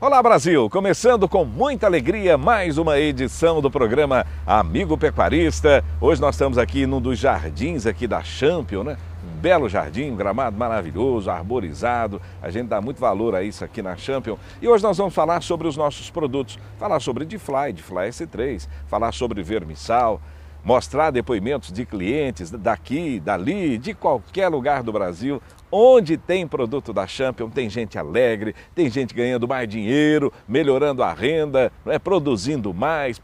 Olá Brasil, começando com muita alegria mais uma edição do programa Amigo Pecuarista. Hoje nós estamos aqui num dos jardins aqui da Champion, né? Um belo jardim, um gramado maravilhoso, arborizado. A gente dá muito valor a isso aqui na Champion. E hoje nós vamos falar sobre os nossos produtos, falar sobre D-Fly S3, falar sobre vermissal, mostrar depoimentos de clientes daqui, dali, de qualquer lugar do Brasil. Onde tem produto da Champion, tem gente alegre, tem gente ganhando mais dinheiro, melhorando a renda, produzindo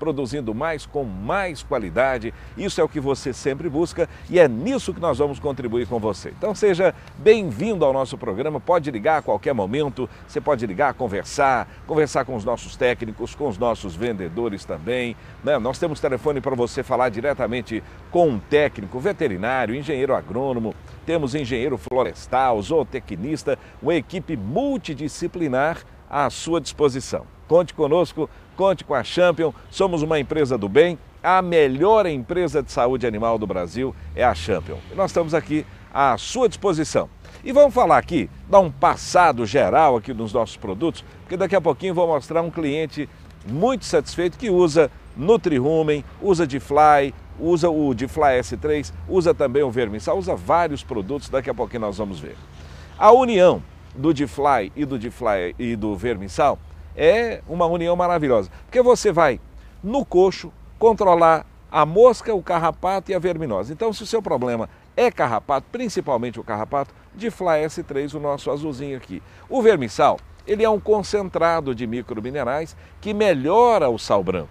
mais com mais qualidade. Isso é o que você sempre busca e é nisso que nós vamos contribuir com você. Então seja bem-vindo ao nosso programa, pode ligar a qualquer momento, você pode ligar, conversar com os nossos técnicos, com os nossos vendedores também, né? Nós temos telefone para você falar diretamente com um técnico, veterinário, engenheiro agrônomo, temos engenheiro florestal, zootecnista, uma equipe multidisciplinar à sua disposição. Conte conosco, conte com a Champion, somos uma empresa do bem, a melhor empresa de saúde animal do Brasil é a Champion. E nós estamos aqui à sua disposição. E vamos falar aqui, dar um passado geral aqui nos nossos produtos, porque daqui a pouquinho vou mostrar um cliente muito satisfeito que usa Nutri-Rumen, usa D-Fly, usa o D-Fly S3, usa também o vermissal, usa vários produtos, daqui a pouquinho nós vamos ver. A união do D-Fly e do vermissal é uma união maravilhosa, porque você vai no coxo controlar a mosca, o carrapato e a verminose. Então, se o seu problema é carrapato, principalmente o carrapato, D-Fly S3, o nosso azulzinho aqui. O vermissal, ele é um concentrado de microminerais que melhora o sal branco.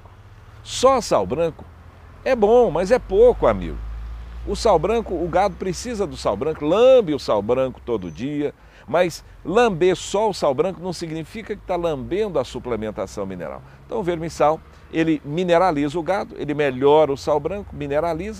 Só sal branco é bom, mas é pouco, amigo. O sal branco, o gado precisa do sal branco, lambe o sal branco todo dia, mas lamber só o sal branco não significa que está lambendo a suplementação mineral. Então o vermissal, ele mineraliza o gado, ele melhora o sal branco, mineraliza.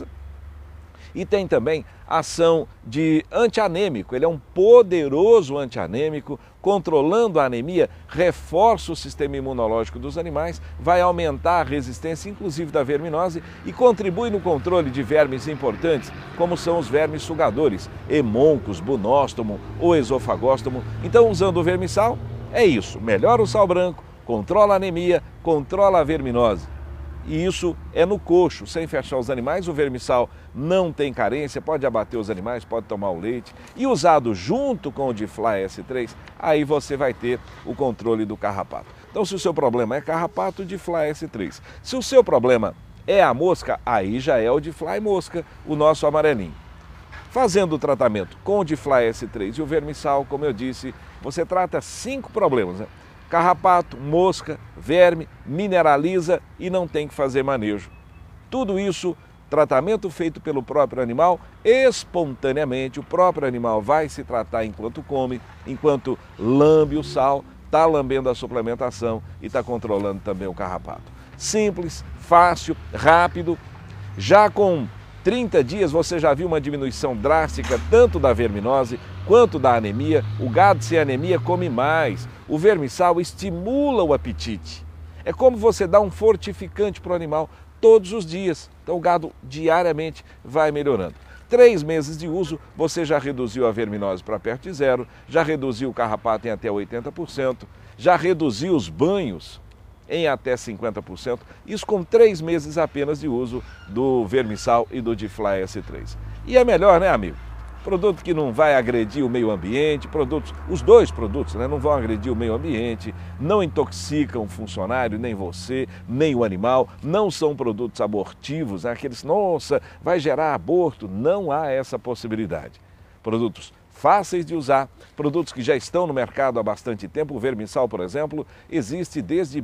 E tem também ação de antianêmico, ele é um poderoso antianêmico, controlando a anemia, reforça o sistema imunológico dos animais, vai aumentar a resistência, inclusive da verminose, e contribui no controle de vermes importantes, como são os vermes sugadores, hemoncos, bunóstomo ou esofagóstomo. Então, usando o vermissal, é isso, melhora o sal branco, controla a anemia, controla a verminose. E isso é no coxo, sem fechar os animais. O vermissal não tem carência, pode abater os animais, pode tomar o leite. E usado junto com o D-Fly S3, aí você vai ter o controle do carrapato. Então, se o seu problema é carrapato, D-Fly S3. Se o seu problema é a mosca, aí já é o D-Fly mosca, o nosso amarelinho. Fazendo o tratamento com o D-Fly S3 e o vermissal, como eu disse, você trata 5 problemas, né? Carrapato, mosca, verme, mineraliza e não tem que fazer manejo. Tudo isso, tratamento feito pelo próprio animal, espontaneamente, o próprio animal vai se tratar enquanto come, enquanto lambe o sal, está lambendo a suplementação e está controlando também o carrapato. Simples, fácil, rápido, já com 30 dias você já viu uma diminuição drástica tanto da verminose quanto da anemia. O gado sem anemia come mais. O vermissal estimula o apetite. É como você dá um fortificante para o animal todos os dias. Então o gado diariamente vai melhorando. 3 meses de uso, você já reduziu a verminose para perto de zero, já reduziu o carrapato em até 80%, já reduziu os banhos em até 50%, isso com 3 meses apenas de uso do vermissal e do D-Fly S3. E é melhor, né, amigo? Produto que não vai agredir o meio ambiente, os dois produtos, né, não vão agredir o meio ambiente, não intoxicam o funcionário, nem você, nem o animal, não são produtos abortivos, né, aqueles, nossa, vai gerar aborto, não há essa possibilidade. Produtos fáceis de usar, produtos que já estão no mercado há bastante tempo. O vermissal, por exemplo, existe desde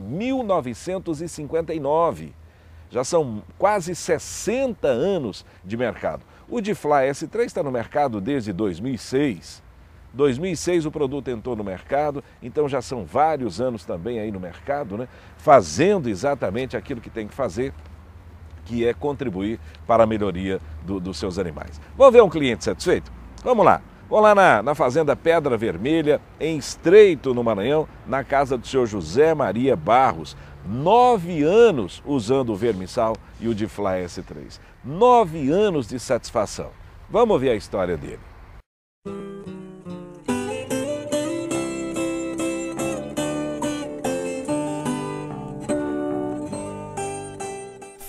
1959. Já são quase 60 anos de mercado. O D-Fly S3 está no mercado desde 2006. 2006 o produto entrou no mercado, então já são vários anos também aí no mercado, né? Fazendo exatamente aquilo que tem que fazer, que é contribuir para a melhoria dos seus animais. Vamos ver um cliente satisfeito? Vamos lá. Vou lá na Fazenda Pedra Vermelha, em Estreito, no Maranhão, na casa do senhor José Maria Barros. 9 anos usando o vermissal e o D-Fly S3. 9 anos de satisfação. Vamos ver a história dele.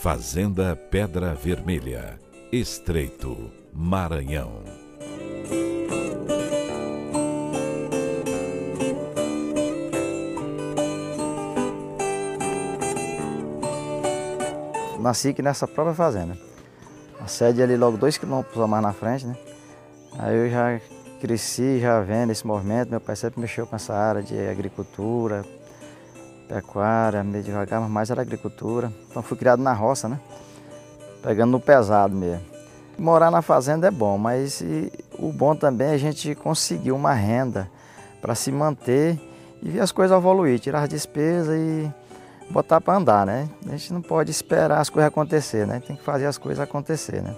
Fazenda Pedra Vermelha, Estreito, Maranhão. Nasci aqui nessa própria fazenda. A sede é ali logo 2 quilômetros a mais na frente, né? Aí eu já cresci, já vendo esse movimento. Meu pai sempre mexeu com essa área de agricultura, pecuária, meio devagar, mas mais era agricultura. Então fui criado na roça, né? Pegando no pesado mesmo. Morar na fazenda é bom, mas o bom também é a gente conseguir uma renda para se manter e ver as coisas evoluir, tirar as despesas e botar para andar, né? A gente não pode esperar as coisas acontecer, né? Tem que fazer as coisas acontecer, né?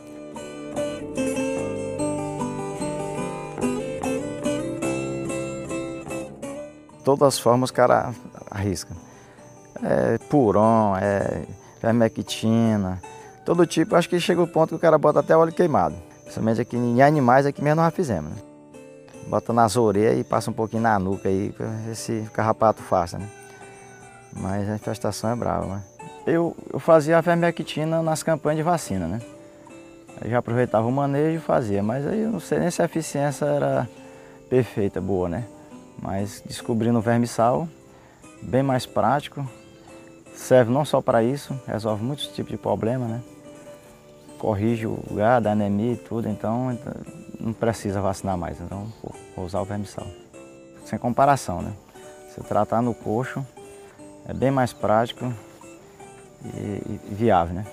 Todas as formas o cara arrisca. É puron, vermectina, todo tipo. Acho que chega o ponto que o cara bota até óleo queimado. Principalmente aqui em animais, aqui mesmo nós já fizemos, né? Bota nas orelhas e passa um pouquinho na nuca aí, para ver se o carrapato faça, né? Mas a infestação é brava, né? Eu fazia a vermectina nas campanhas de vacina, né? Eu já aproveitava o manejo e fazia, mas aí eu não sei nem se a eficiência era perfeita, boa, né? Mas descobrindo o vermissal, bem mais prático, serve não só para isso, resolve muitos tipos de problema, né? Corrige o gado, a anemia e tudo, então não precisa vacinar mais, então vou usar o vermissal. Sem comparação, né? Se tratar no coxo, é bem mais prático e viável, né?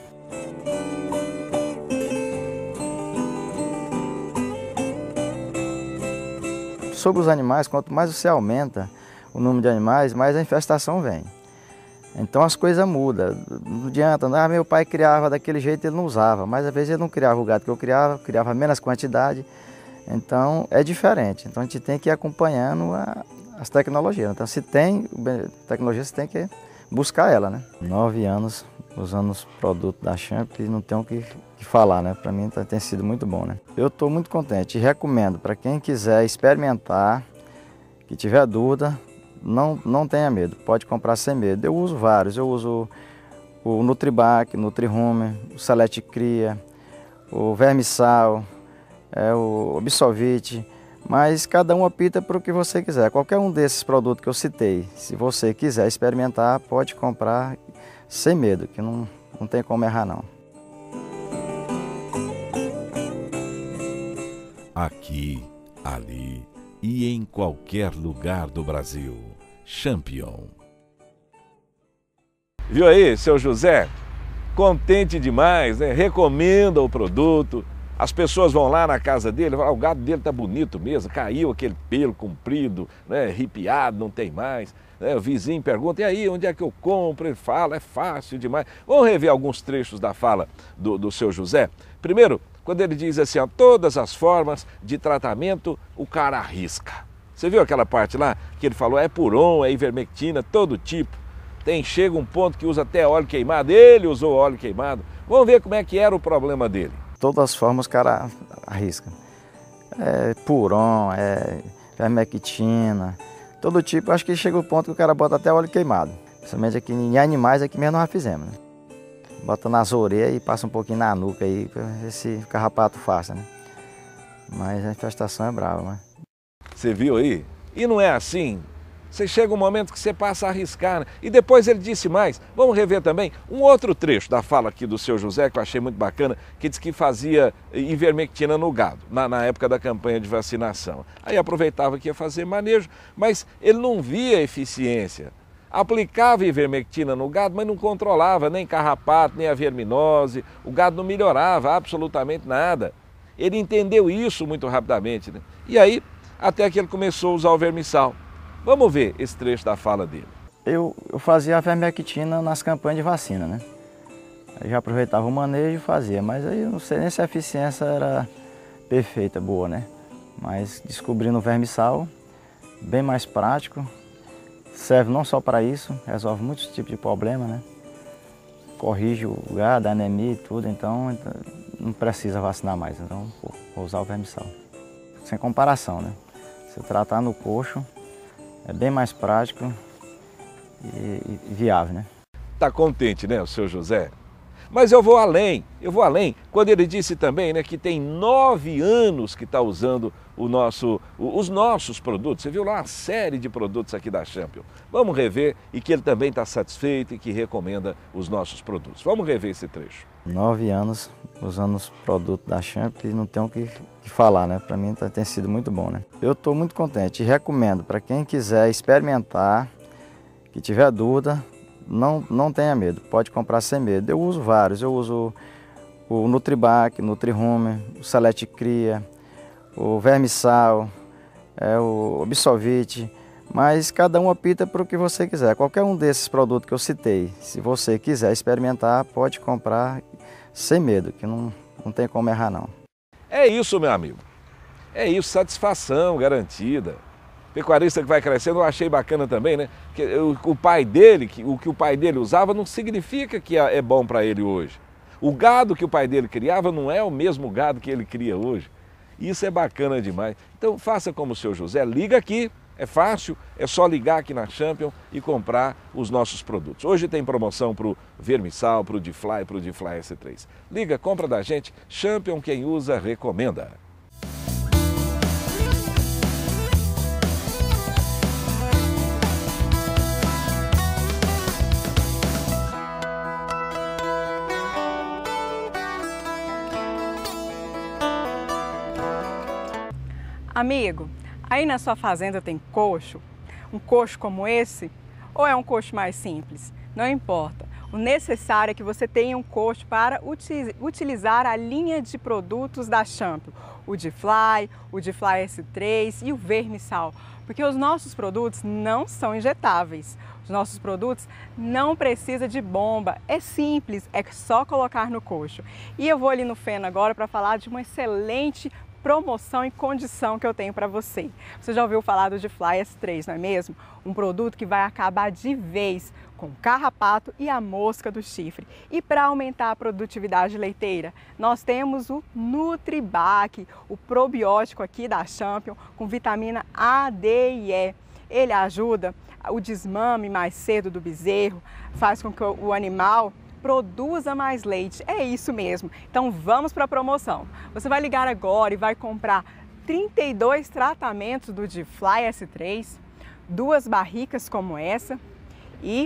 Sobre os animais, quanto mais você aumenta o número de animais, mais a infestação vem. Então as coisas mudam. Não adianta, meu pai criava daquele jeito, ele não usava, mas às vezes ele não criava o gado que eu criava menos quantidade. Então é diferente. Então a gente tem que ir acompanhando as tecnologias. Então se tem tecnologia, você tem que buscar ela, né? 9 anos usando os produtos da Champ e não tenho o que falar, né? Para mim tem sido muito bom, né? Eu estou muito contente e recomendo para quem quiser experimentar, que tiver dúvida, não tenha medo, pode comprar sem medo. Eu uso vários, eu uso o Nutribac, Nutrihuman, o Select Cria, o Vermissal, o Absolvite, mas cada um opta para o que você quiser. Qualquer um desses produtos que eu citei, se você quiser experimentar, pode comprar sem medo, que não tem como errar não. Aqui, ali e em qualquer lugar do Brasil. Champion. Viu aí, seu José? Contente demais, né? Recomenda o produto. As pessoas vão lá na casa dele e falam, o gado dele tá bonito mesmo, caiu aquele pelo comprido, né? Arrepiado, não tem mais. O vizinho pergunta, e aí, onde é que eu compro? Ele fala, é fácil demais. Vamos rever alguns trechos da fala do seu José. Primeiro, quando ele diz assim, ó, todas as formas de tratamento o cara arrisca. Você viu aquela parte lá que ele falou, é puron, é ivermectina, todo tipo. Chega um ponto que usa até óleo queimado, ele usou óleo queimado. Vamos ver como é que era o problema dele. Todas as formas o cara arrisca. É puron, vermectina, todo tipo. Acho que chega o ponto que o cara bota até óleo queimado. Principalmente aqui em animais, aqui mesmo nós já fizemos, né? Bota nas orelhas e passa um pouquinho na nuca aí, para ver se o carrapato faça, né? Mas a infestação é brava, né? Você viu aí? E não é assim. Você chega um momento que você passa a arriscar, né? E depois ele disse mais. Vamos rever também um outro trecho da fala aqui do seu José, que eu achei muito bacana, que disse que fazia ivermectina no gado, na época da campanha de vacinação. Aí aproveitava que ia fazer manejo, mas ele não via eficiência. Aplicava ivermectina no gado, mas não controlava nem carrapato, nem a verminose. O gado não melhorava absolutamente nada. Ele entendeu isso muito rapidamente, né? E aí, até que ele começou a usar o vermissal. Vamos ver esse trecho da fala dele. Eu fazia a vermectina nas campanhas de vacina, né? Eu já aproveitava o manejo e fazia, mas aí eu não sei nem se a eficiência era perfeita, boa, né? Mas descobrindo o vermissal, bem mais prático, serve não só para isso, resolve muitos tipos de problema, né? Corrige o gado, a anemia e tudo, então não precisa vacinar mais, então vou usar o vermissal. Sem comparação, né? Se tratar no coxo, é bem mais prático e viável, né? Tá contente, né, o seu José? Mas eu vou além, quando ele disse também, né, que tem 9 anos que está usando os nossos produtos. Você viu lá uma série de produtos aqui da Champion. Vamos rever, e que ele também está satisfeito e que recomenda os nossos produtos. Vamos rever esse trecho. 9 anos usando os produtos da Champion e não tenho o que falar, né? Para mim tem sido muito bom, né? Eu estou muito contente e recomendo para quem quiser experimentar, que tiver dúvida, não tenha medo, pode comprar sem medo. Eu uso vários, eu uso o Nutribac, Nutri-Rumen, o Select Cria, o Vermissal, o Absolvite, mas cada um opta para o que você quiser. Qualquer um desses produtos que eu citei, se você quiser experimentar, pode comprar sem medo, que não tem como errar não. É isso, meu amigo, é isso, satisfação garantida. Pecuarista que vai crescendo, eu achei bacana também, né? Que o pai dele, o que o pai dele usava não significa que é bom para ele hoje. O gado que o pai dele criava não é o mesmo gado que ele cria hoje. Isso é bacana demais. Então faça como o seu José, liga aqui, é fácil, é só ligar aqui na Champion e comprar os nossos produtos. Hoje tem promoção para o Vermissal, para o D-Fly, para o D-Fly S3. Liga, compra da gente, Champion, quem usa, recomenda. Amigo, aí na sua fazenda tem coxo? Um coxo como esse? Ou é um coxo mais simples? Não importa. O necessário é que você tenha um coxo para utilizar a linha de produtos da Champion. O D-Fly, o D-Fly S3 e o Vermissal. Porque os nossos produtos não são injetáveis. Os nossos produtos não precisam de bomba. É simples, é só colocar no coxo. E eu vou ali no Feno agora para falar de uma excelente promoção e condição que eu tenho para você. Você já ouviu falar do D-Fly S3, não é mesmo? Um produto que vai acabar de vez com o carrapato e a mosca do chifre. E para aumentar a produtividade leiteira, nós temos o Nutribac, o probiótico aqui da Champion, com vitamina A, D e E. Ele ajuda o desmame mais cedo do bezerro, faz com que o animal produza mais leite. É isso mesmo. Então vamos para a promoção. Você vai ligar agora e vai comprar 32 tratamentos do D-Fly S3, 2 barricas como essa e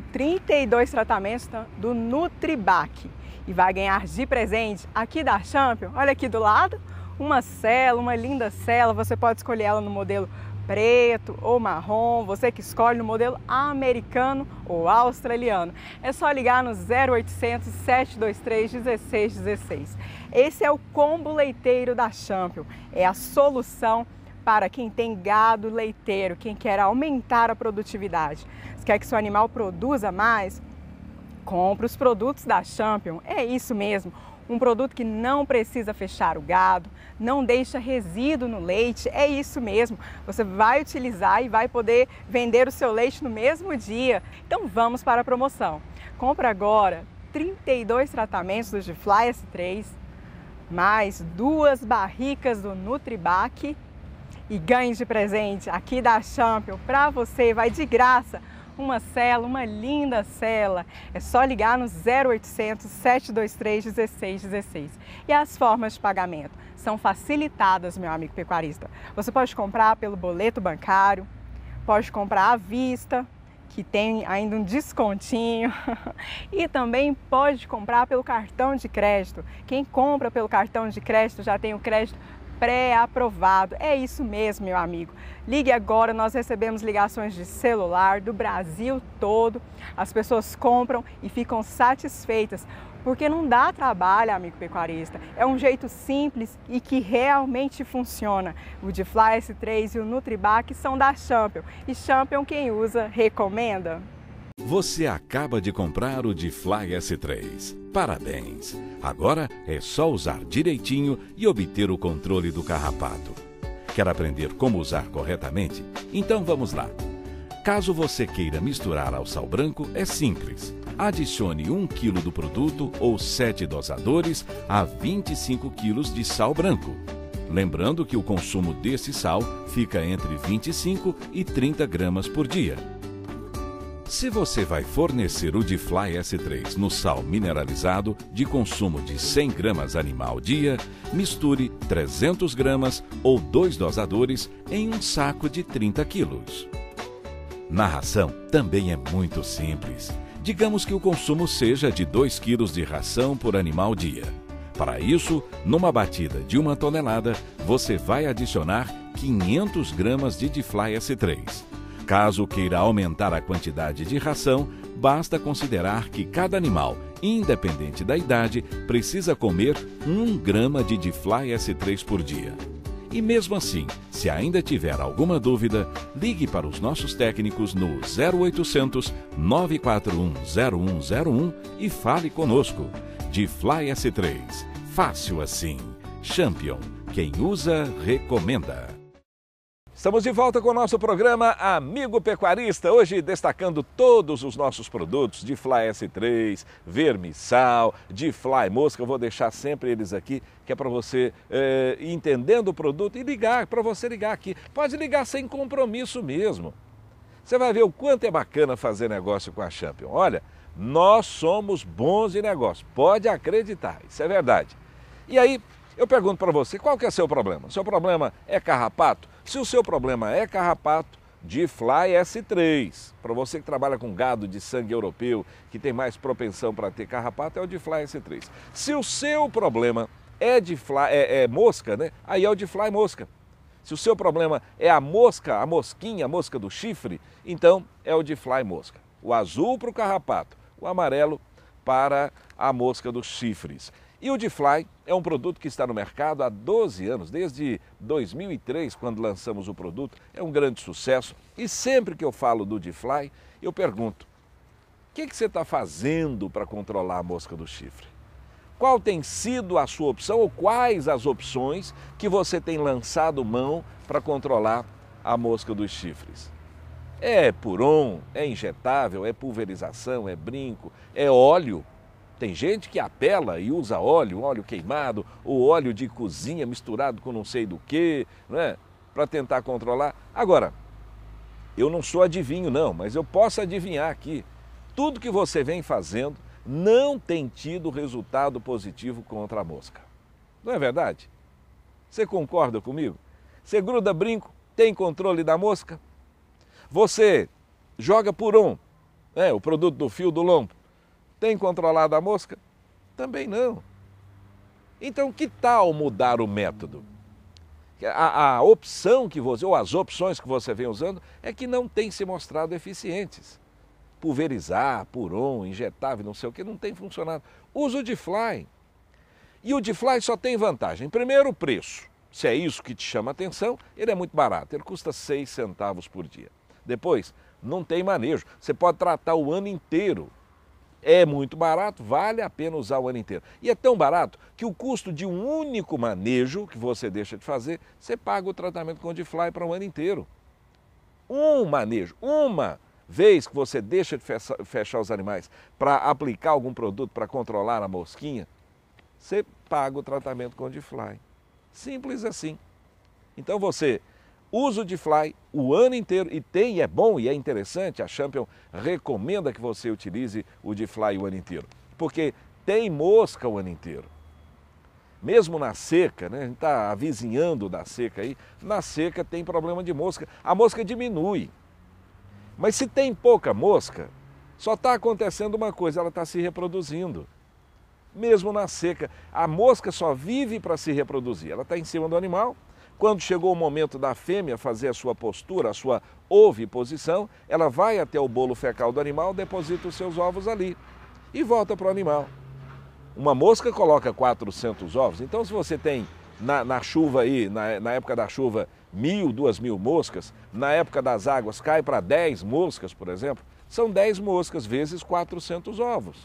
32 tratamentos do Nutribac. E vai ganhar de presente aqui da Champion, olha aqui do lado, uma cela, uma linda cela. Você pode escolher ela no modelo preto ou marrom, você que escolhe no modelo americano ou australiano. É só ligar no 0800 723 1616. Esse é o combo leiteiro da Champion. É a solução para quem tem gado leiteiro, quem quer aumentar a produtividade. Se quer que seu animal produza mais, compre os produtos da Champion. É isso mesmo. Um produto que não precisa fechar o gado, não deixa resíduo no leite, é isso mesmo. Você vai utilizar e vai poder vender o seu leite no mesmo dia. Então vamos para a promoção. Compre agora 32 tratamentos do D-Fly S3, mais 2 barricas do Nutribac e ganhe de presente aqui da Champion para você, vai de graça. Uma cela, uma linda cela. É só ligar no 0800 723 1616. E as formas de pagamento são facilitadas, meu amigo pecuarista. Você pode comprar pelo boleto bancário, pode comprar à vista, que tem ainda um descontinho, e também pode comprar pelo cartão de crédito. Quem compra pelo cartão de crédito já tem o crédito pré-aprovado. É isso mesmo, meu amigo. Ligue agora, nós recebemos ligações de celular do Brasil todo. As pessoas compram e ficam satisfeitas, porque não dá trabalho, amigo pecuarista. É um jeito simples e que realmente funciona. O D-Fly S3 e o Nutribac são da Champion. E Champion, quem usa, recomenda. Você acaba de comprar o D-Fly S3. Parabéns! Agora é só usar direitinho e obter o controle do carrapato. Quer aprender como usar corretamente? Então vamos lá! Caso você queira misturar ao sal branco, é simples. Adicione 1 kg do produto ou 7 dosadores a 25 kg de sal branco. Lembrando que o consumo desse sal fica entre 25 e 30 gramas por dia. Se você vai fornecer o Difly S3 no sal mineralizado de consumo de 100 gramas animal dia, misture 300 gramas ou 2 dosadores em um saco de 30 quilos. Na ração também é muito simples. Digamos que o consumo seja de 2 quilos de ração por animal dia. Para isso, numa batida de 1 tonelada, você vai adicionar 500 gramas de Difly S3. Caso queira aumentar a quantidade de ração, basta considerar que cada animal, independente da idade, precisa comer 1 grama de Difly S3 por dia. E mesmo assim, se ainda tiver alguma dúvida, ligue para os nossos técnicos no 0800 941 0101 e fale conosco. Difly S3. Fácil assim. Champion. Quem usa, recomenda. Estamos de volta com o nosso programa Amigo Pecuarista, hoje destacando todos os nossos produtos, Difly S3, Vermissal, Difly Mosca. Eu vou deixar sempre eles aqui, que é para você ir entendendo o produto e ligar, para você ligar aqui. Pode ligar sem compromisso mesmo. Você vai ver o quanto é bacana fazer negócio com a Champion. Olha, nós somos bons de negócio, pode acreditar, isso é verdade. E aí, eu pergunto para você, qual que é o seu problema? Seu problema é carrapato? Se o seu problema é carrapato, Difly S3. Para você que trabalha com gado de sangue europeu, que tem mais propensão para ter carrapato, é o Difly S3. Se o seu problema é mosca, né? Aí é o Difly Mosca. Se o seu problema é a mosca, a mosquinha, a mosca do chifre, então é o Difly Mosca. O azul para o carrapato, o amarelo para a mosca dos chifres. E o Difly é um produto que está no mercado há 12 anos, desde 2003, quando lançamos o produto. É um grande sucesso. E sempre que eu falo do Difly, eu pergunto, o que você está fazendo para controlar a mosca do chifre? Qual tem sido a sua opção ou quais as opções que você tem lançado mão para controlar a mosca dos chifres? É Puron, é injetável, é pulverização, é brinco, é óleo. Tem gente que apela e usa óleo queimado, ou óleo de cozinha misturado com não sei do que, né, para tentar controlar. Agora, eu não sou adivinho não, mas eu posso adivinhar aqui. Tudo que você vem fazendo não tem tido resultado positivo contra a mosca. Não é verdade? Você concorda comigo? Você gruda brinco, tem controle da mosca? Você joga Puron, o produto do fio do lombo, tem controlado a mosca? Também não. Então, que tal mudar o método? A opção que você, ou as opções que você vem usando, é que não tem se mostrado eficientes. Pulverizar, Puron, injetável, não sei o que, não tem funcionado. Usa o Difly. E o Difly só tem vantagem. Primeiro, o preço. Se é isso que te chama a atenção, ele é muito barato. Ele custa 6 centavos por dia. Depois, não tem manejo. Você pode tratar o ano inteiro. É muito barato, vale a pena usar o ano inteiro. E é tão barato que o custo de um único manejo que você deixa de fazer, você paga o tratamento com o Difly para o ano inteiro. Um manejo, uma vez que você deixa de fechar os animais para aplicar algum produto para controlar a mosquinha, você paga o tratamento com o Difly. Simples assim. Então você usa o Difly o ano inteiro e é bom e é interessante, a Champion recomenda que você utilize o Difly o ano inteiro, porque tem mosca o ano inteiro. Mesmo na seca, né, a gente está avizinhando da seca aí, na seca tem problema de mosca, a mosca diminui. Mas se tem pouca mosca, só está acontecendo uma coisa, ela está se reproduzindo. Mesmo na seca, a mosca só vive para se reproduzir, ela está em cima do animal. Quando chegou o momento da fêmea fazer a sua postura, a sua oviposição, ela vai até o bolo fecal do animal, deposita os seus ovos ali e volta para o animal. Uma mosca coloca 400 ovos, então se você tem na chuva aí, na época da chuva, 1.000, 2.000 moscas, na época das águas cai para 10 moscas, por exemplo, são 10 moscas vezes 400 ovos.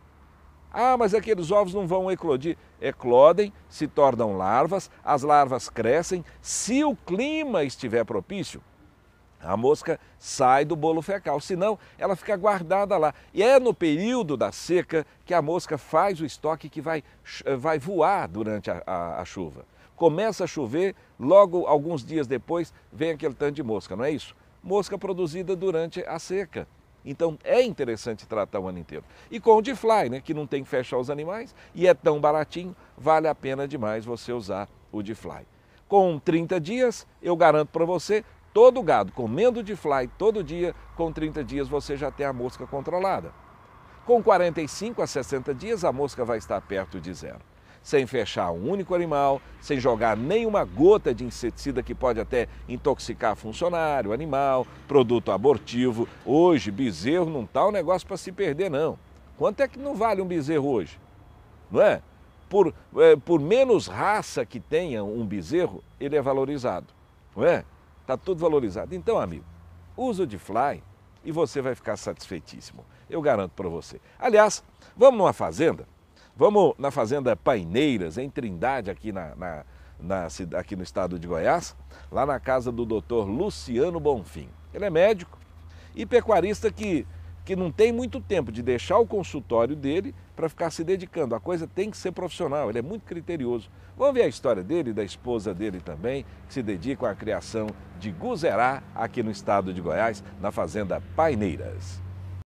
Ah, mas aqueles ovos não vão eclodir. Eclodem, se tornam larvas, as larvas crescem. Se o clima estiver propício, a mosca sai do bolo fecal, senão ela fica guardada lá. E é no período da seca que a mosca faz o estoque que vai voar durante a chuva. Começa a chover, logo alguns dias depois vem aquele tanto de mosca, não é isso? Mosca produzida durante a seca. Então é interessante tratar o ano inteiro. E com o D-Fly, né, que não tem que fechar os animais e é tão baratinho, vale a pena demais você usar o D-Fly. Com 30 dias, eu garanto para você, todo gado comendo D-Fly todo dia, com 30 dias você já tem a mosca controlada. Com 45 a 60 dias, a mosca vai estar perto de zero. Sem fechar um único animal, sem jogar nenhuma gota de inseticida que pode até intoxicar funcionário, animal, produto abortivo. Hoje, bezerro não está um negócio para se perder, não. Quanto é que não vale um bezerro hoje? Não é? Por menos raça que tenha um bezerro, ele é valorizado. Não é? Está tudo valorizado. Então, amigo, usa o D-Fly e você vai ficar satisfeitíssimo. Eu garanto para você. Aliás, vamos numa fazenda? Vamos na Fazenda Paineiras, em Trindade, aqui, aqui no estado de Goiás, lá na casa do Dr. Luciano Bonfim. Ele é médico e pecuarista que não tem muito tempo de deixar o consultório dele para ficar se dedicando. A coisa tem que ser profissional, ele é muito criterioso. Vamos ver a história dele e da esposa dele também, que se dedicam à criação de guzerá aqui no estado de Goiás, na Fazenda Paineiras.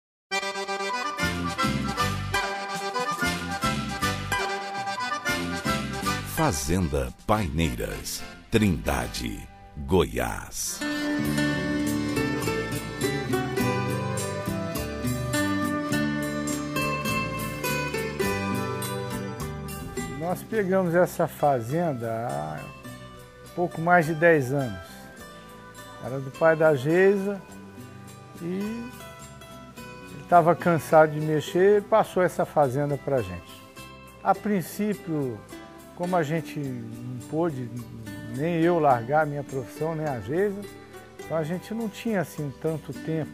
Fazenda Paineiras, Trindade, Goiás. Nós pegamos essa fazenda há pouco mais de 10 anos. Era do pai da Geisa e ele estava cansado de mexer e passou essa fazenda para a gente. A princípio, como a gente não pôde, nem eu largar a minha profissão, nem a Geisa, então a gente não tinha assim tanto tempo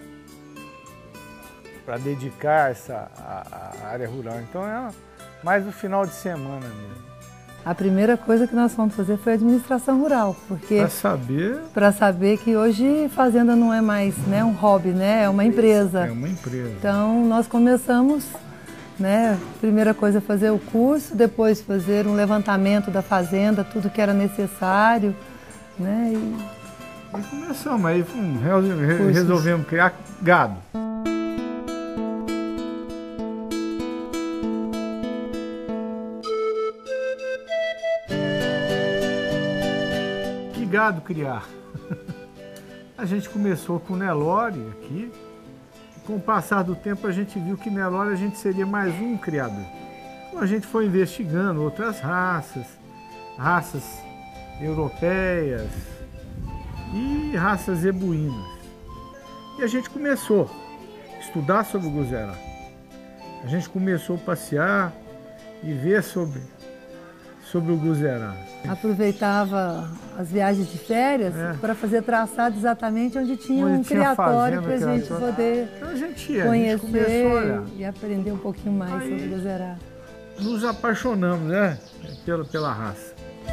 para dedicar a área rural. Então era mais no final de semana mesmo. A primeira coisa que nós fomos fazer foi a administração rural, porque para saber que hoje fazenda não é mais, né, um hobby, né, é uma empresa. É uma empresa. Então nós começamos, né, primeira coisa fazer o curso, depois fazer um levantamento da fazenda, tudo que era necessário, né, e começamos, aí resolvemos criar gado. Que gado criar? A gente começou com o Nelore aqui. Com o passar do tempo a gente viu que Nelore a gente seria mais um criador. Então a gente foi investigando outras raças europeias e raças zebuínas. E a gente começou a estudar sobre o guzerá. A gente começou a passear e ver sobre o guzerá. Aproveitava as viagens de férias para fazer traçado exatamente onde tinha um criatório para a gente poder então a gente conhecer e aprender um pouquinho mais sobre o guzerá. Nos apaixonamos, né, pela raça.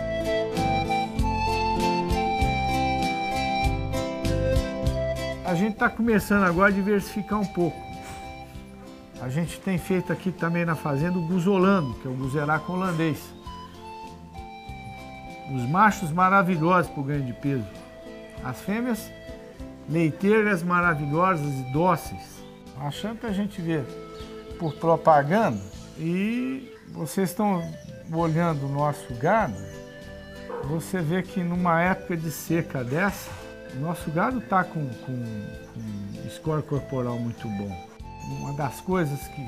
A gente está começando agora a diversificar um pouco. A gente tem feito aqui também na fazenda o guzolando, que é o guzerá holandês. Os machos maravilhosos para o ganho de peso. As fêmeas leiteiras maravilhosas e dóceis. Achando que a gente vê por propaganda e vocês estão olhando o nosso gado, você vê que numa época de seca dessa, o nosso gado está com score corporal muito bom. Uma das coisas que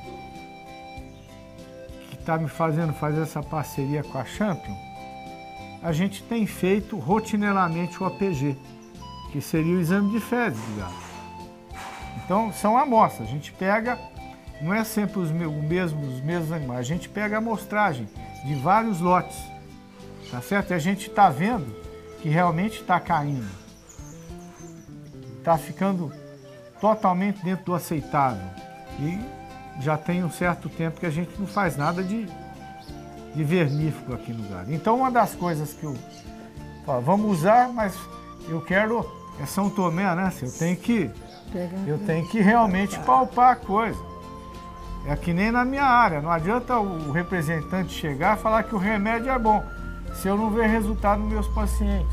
está me fazendo fazer essa parceria com a Champion, a gente tem feito rotineiramente o APG, que seria o exame de fezes do gado. Então são amostras, a gente pega, não é sempre os mesmos animais, a gente pega a amostragem de vários lotes, tá certo? E a gente está vendo que realmente está caindo, está ficando totalmente dentro do aceitável. E já tem um certo tempo que a gente não faz nada de vermífugo aqui no gado. Então uma das coisas que eu falo, vamos usar, mas eu quero, é São Tomé, né? Eu tenho que realmente palpar a coisa. É que nem na minha área, não adianta o representante chegar e falar que o remédio é bom, se eu não ver resultado nos meus pacientes.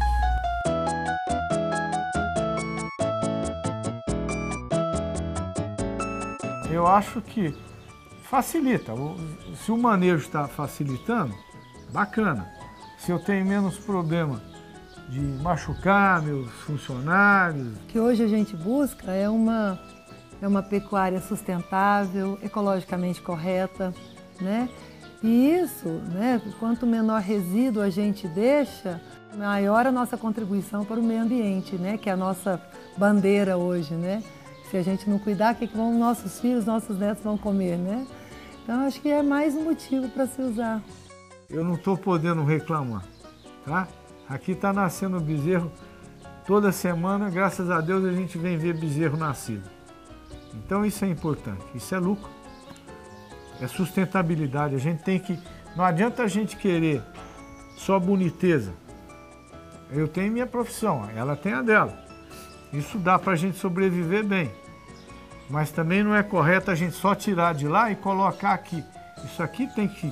Eu acho que facilita. Se o manejo está facilitando, bacana. Se eu tenho menos problema de machucar meus funcionários. O que hoje a gente busca é uma pecuária sustentável, ecologicamente correta, né? E isso, né, quanto menor resíduo a gente deixa, maior a nossa contribuição para o meio ambiente, né, que é a nossa bandeira hoje, né? Se a gente não cuidar, o que vão nossos filhos, nossos netos vão comer, né? Então acho que é mais um motivo para se usar. Eu não estou podendo reclamar, tá? Aqui está nascendo bezerro toda semana, graças a Deus a gente vem ver bezerro nascido. Então isso é importante, isso é lucro, é sustentabilidade. A gente tem que, não adianta a gente querer só boniteza. Eu tenho minha profissão, ela tem a dela. Isso dá para a gente sobreviver bem. Mas também não é correto a gente só tirar de lá e colocar aqui. Isso aqui tem que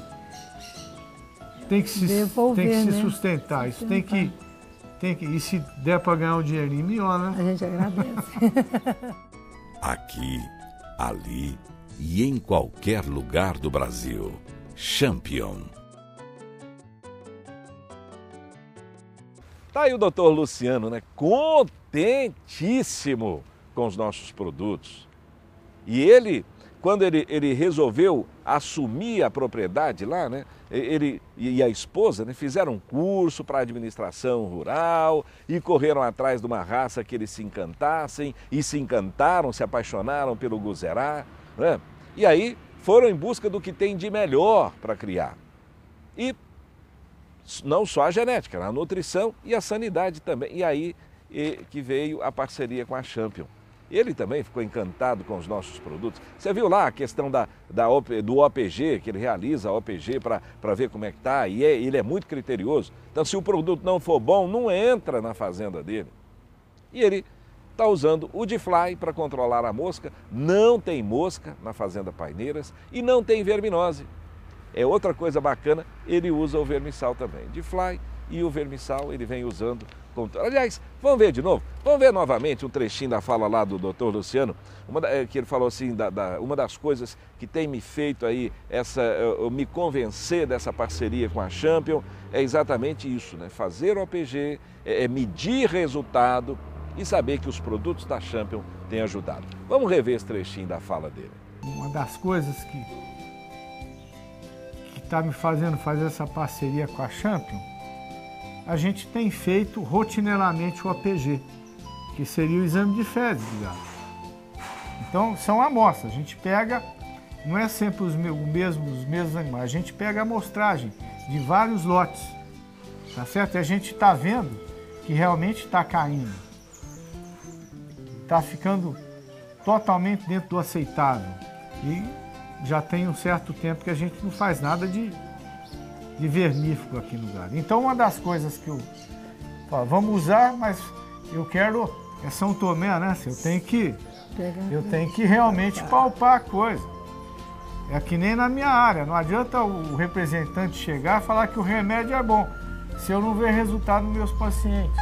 se sustentar. Isso tem que, e se der para ganhar um dinheirinho, melhor, né? A gente agradece. Aqui, ali e em qualquer lugar do Brasil. Champion. Tá aí o doutor Luciano, né? Contentíssimo com os nossos produtos. E ele, quando ele resolveu assumir a propriedade lá, né? Ele e a esposa, né, fizeram um curso para administração rural e correram atrás de uma raça que eles se encantassem e se encantaram, se apaixonaram pelo Guzerá, né? E aí foram em busca do que tem de melhor para criar. E não só a genética, a nutrição e a sanidade também. E aí que veio a parceria com a Champion. Ele também ficou encantado com os nossos produtos. Você viu lá a questão do OPG, que ele realiza a OPG para ver como é que está, e ele é muito criterioso. Então, se o produto não for bom, não entra na fazenda dele. E ele está usando o D-Fly para controlar a mosca. Não tem mosca na fazenda Paineiras e não tem verminose. É outra coisa bacana, ele usa o vermissal também. D-Fly e o vermissal ele vem usando. Aliás, vamos ver de novo? Vamos ver novamente um trechinho da fala lá do Dr. Luciano, que ele falou assim, uma das coisas que tem me feito aí, me convencer dessa parceria com a Champion, é exatamente isso, né? Fazer o OPG, medir resultado e saber que os produtos da Champion têm ajudado. Vamos rever esse trechinho da fala dele. Uma das coisas que está me fazendo fazer essa parceria com a Champion, a gente tem feito rotineiramente o OPG, que seria o exame de fezes do gado. Então, são amostras, a gente pega, não é sempre os mesmos animais, a gente pega a amostragem de vários lotes, tá certo? E a gente está vendo que realmente está caindo, está ficando totalmente dentro do aceitável. E já tem um certo tempo que a gente não faz nada de vermífugo aqui no gado. Então uma das coisas que eu falo, vamos usar, mas eu quero, é São Tomé, né? Eu tenho que realmente palpar a coisa. É que nem na minha área, não adianta o representante chegar e falar que o remédio é bom, se eu não ver resultado nos meus pacientes.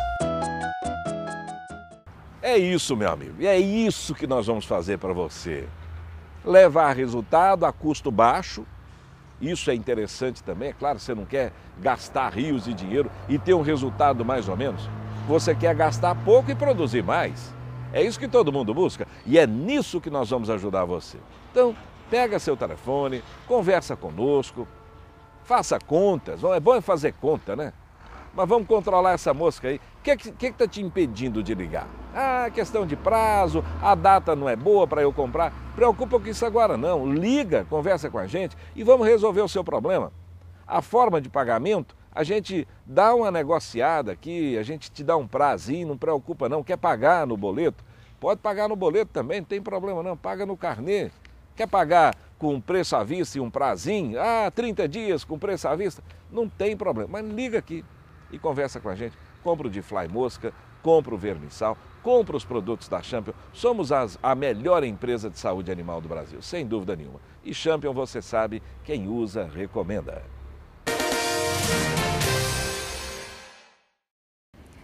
É isso, meu amigo, e é isso que nós vamos fazer para você. Levar resultado a custo baixo. Isso é interessante também, é claro, você não quer gastar rios de dinheiro e ter um resultado mais ou menos. Você quer gastar pouco e produzir mais. É isso que todo mundo busca e é nisso que nós vamos ajudar você. Então, pega seu telefone, conversa conosco, faça contas, é bom fazer conta, né? Mas vamos controlar essa mosca aí. O que está te impedindo de ligar? Ah, questão de prazo, a data não é boa para eu comprar. Preocupa com isso agora não. Liga, conversa com a gente e vamos resolver o seu problema. A forma de pagamento, a gente dá uma negociada aqui, a gente te dá um prazinho, não preocupa não. Quer pagar no boleto? Pode pagar no boleto também, não tem problema não. Paga no carnê. Quer pagar com preço à vista e um prazinho? 30 dias com preço à vista? Não tem problema, mas liga aqui e conversa com a gente. Compra o D-Fly Mosca, compra o vermissal, compra os produtos da Champion. Somos a melhor empresa de saúde animal do Brasil, sem dúvida nenhuma. E Champion, você sabe, quem usa, recomenda.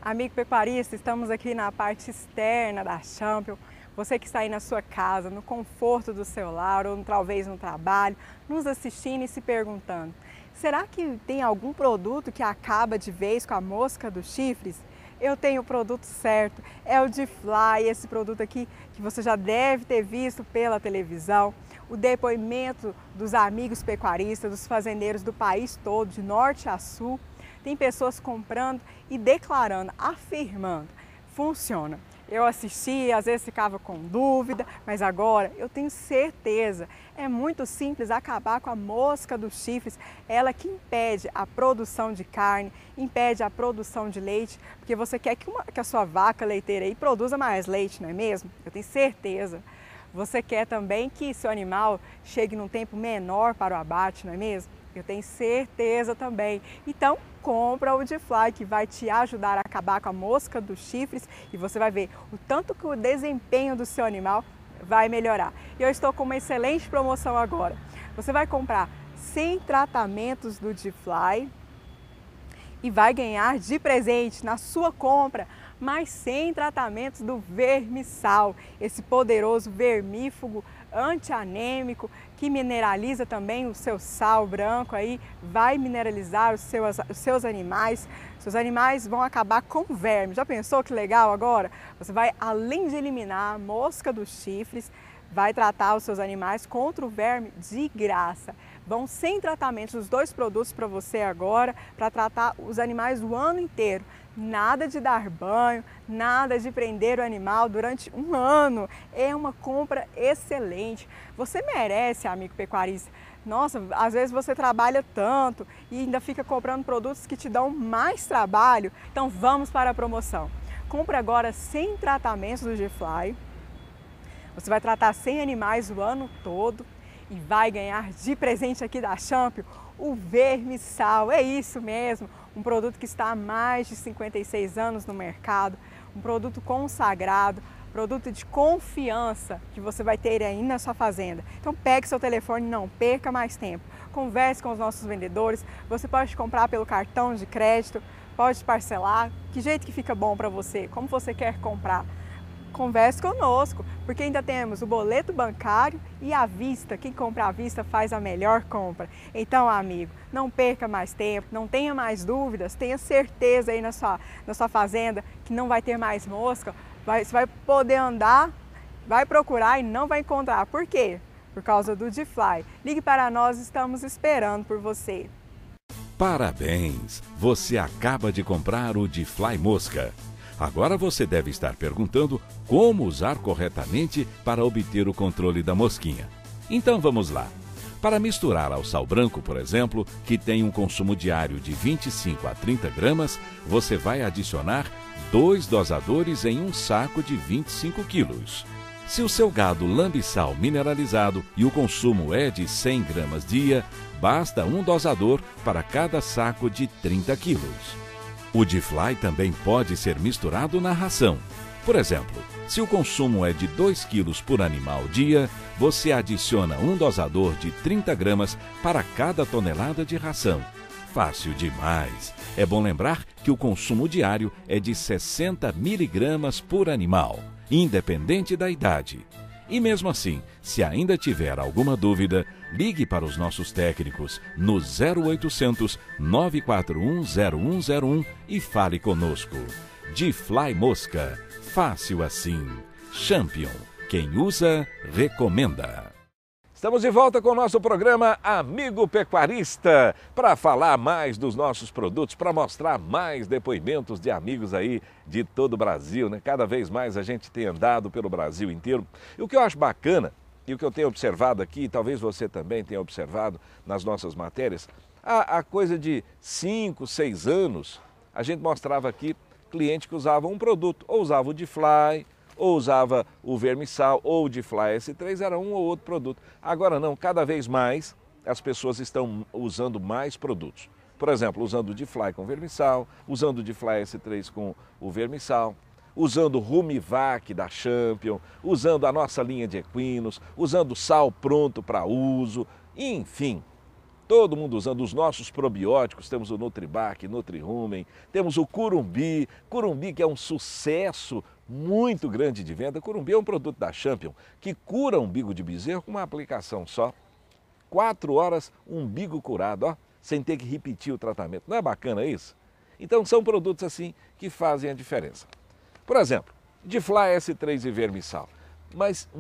Amigo pecuarista, estamos aqui na parte externa da Champion. Você que está aí na sua casa, no conforto do seu lar ou talvez no trabalho, nos assistindo e se perguntando: será que tem algum produto que acaba de vez com a mosca dos chifres? Eu tenho o produto certo, é o D-Fly, esse produto aqui que você já deve ter visto pela televisão. O depoimento dos amigos pecuaristas, dos fazendeiros do país todo, de norte a sul. Tem pessoas comprando e declarando, afirmando, funciona. Eu assisti, às vezes ficava com dúvida, mas agora eu tenho certeza. É muito simples acabar com a mosca dos chifres, ela que impede a produção de carne, impede a produção de leite, porque você quer que a sua vaca leiteira aí produza mais leite, não é mesmo? Eu tenho certeza. Você quer também que seu animal chegue num tempo menor para o abate, não é mesmo? Eu tenho certeza também. Então, compra o D-Fly, que vai te ajudar a acabar com a mosca dos chifres e você vai ver o tanto que o desempenho do seu animal vai melhorar. E eu estou com uma excelente promoção agora. Você vai comprar 100 tratamentos do D-Fly e vai ganhar de presente na sua compra mais 100 tratamentos do Vermissal, esse poderoso vermífugo antianêmico que mineraliza também o seu sal branco aí, vai mineralizar os seus animais. Seus animais vão acabar com verme. Já pensou que legal agora? Você vai, além de eliminar a mosca dos chifres, vai tratar os seus animais contra o verme de graça. Vão 100 tratamentos, os 2 produtos para você agora, para tratar os animais o ano inteiro. Nada de dar banho, nada de prender o animal durante um ano. É uma compra excelente. Você merece, amigo pecuarista. Nossa, às vezes você trabalha tanto e ainda fica comprando produtos que te dão mais trabalho. Então vamos para a promoção. Compre agora 100 tratamentos do D-Fly. Você vai tratar 100 animais o ano todo e vai ganhar de presente aqui da Champion o Vermissal. É isso mesmo, um produto que está há mais de 56 anos no mercado, um produto consagrado, produto de confiança que você vai ter aí na sua fazenda. Então pegue seu telefone, não perca mais tempo. Converse com os nossos vendedores, você pode comprar pelo cartão de crédito, pode parcelar, que jeito que fica bom para você, como você quer comprar. Converse conosco, porque ainda temos o boleto bancário e à vista. Quem compra à vista faz a melhor compra. Então, amigo, não perca mais tempo, não tenha mais dúvidas, tenha certeza aí na sua fazenda que não vai ter mais mosca. Você vai poder andar, vai procurar e não vai encontrar. Por quê? Por causa do D-Fly. Ligue para nós, estamos esperando por você. Parabéns! Você acaba de comprar o D-Fly Mosca. Agora você deve estar perguntando como usar corretamente para obter o controle da mosquinha. Então vamos lá. Para misturar ao sal branco, por exemplo, que tem um consumo diário de 25 a 30 gramas, você vai adicionar 2 dosadores em um saco de 25 quilos. Se o seu gado lambe sal mineralizado e o consumo é de 100 gramas dia, basta um dosador para cada saco de 30 quilos. O D-Fly também pode ser misturado na ração. Por exemplo, se o consumo é de 2 quilos por animal dia, você adiciona um dosador de 30 gramas para cada tonelada de ração. Fácil demais! É bom lembrar que o consumo diário é de 60 miligramas por animal, independente da idade. E mesmo assim, se ainda tiver alguma dúvida, ligue para os nossos técnicos no 0800 941 0101 e fale conosco. D-Fly Mosca, fácil assim. Champion, quem usa, recomenda. Estamos de volta com o nosso programa Amigo Pecuarista, para falar mais dos nossos produtos, para mostrar mais depoimentos de amigos aí de todo o Brasil, né? Cada vez mais a gente tem andado pelo Brasil inteiro. E o que eu acho bacana, e o que eu tenho observado aqui, e talvez você também tenha observado nas nossas matérias, há coisa de 5, 6 anos, a gente mostrava aqui cliente que usava um produto, ou usava o D-Fly, ou usava o Vermissal, ou o D-Fly S3, era um ou outro produto. Agora não, cada vez mais as pessoas estão usando mais produtos. Por exemplo, usando o D-Fly com Vermissal, usando o D-Fly S3 com o Vermissal, usando o Rumivac da Champion, usando a nossa linha de equinos, usando sal pronto para uso, enfim. todo mundo usando os nossos probióticos, temos o Nutribac, Nutrirumen, temos o Curumbi, Curumbi que é um sucesso muito grande de venda. Curumbi é um produto da Champion que cura umbigo de bezerro com uma aplicação só. 4 horas, umbigo curado, ó, sem ter que repetir o tratamento. Não é bacana isso? Então são produtos assim que fazem a diferença. Por exemplo, Difly S3 e Vermissal. Mas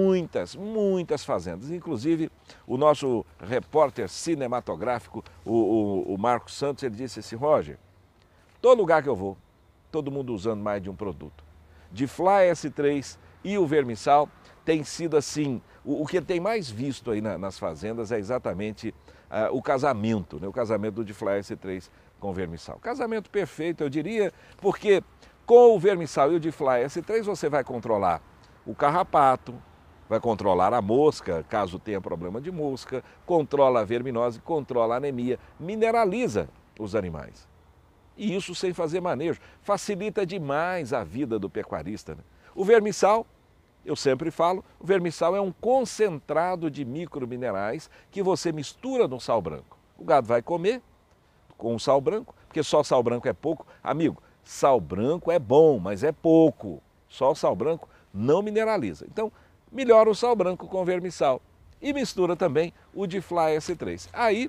muitas fazendas, inclusive o nosso repórter cinematográfico, o Marcos Santos, ele disse assim: Roger, todo lugar que eu vou, todo mundo usando mais de um produto. Difly S3 e o Vermissal tem sido assim, o que tem mais visto aí nas fazendas é exatamente o casamento, né? O casamento do Difly S3 com o Vermissal. Casamento perfeito, eu diria, porque com o Vermissal e o Difly S3 você vai controlar o carrapato, vai controlar a mosca, caso tenha problema de mosca, controla a verminose, controla a anemia, mineraliza os animais. E isso sem fazer manejo, facilita demais a vida do pecuarista, né? O Vermissal, eu sempre falo, o Vermissal é um concentrado de microminerais que você mistura no sal branco. O gado vai comer com o sal branco, porque só sal branco é pouco. Amigo, sal branco é bom, mas é pouco. Só o sal branco não mineraliza. Então, melhora o sal branco com o Vermissal e mistura também o Difly S3. Aí,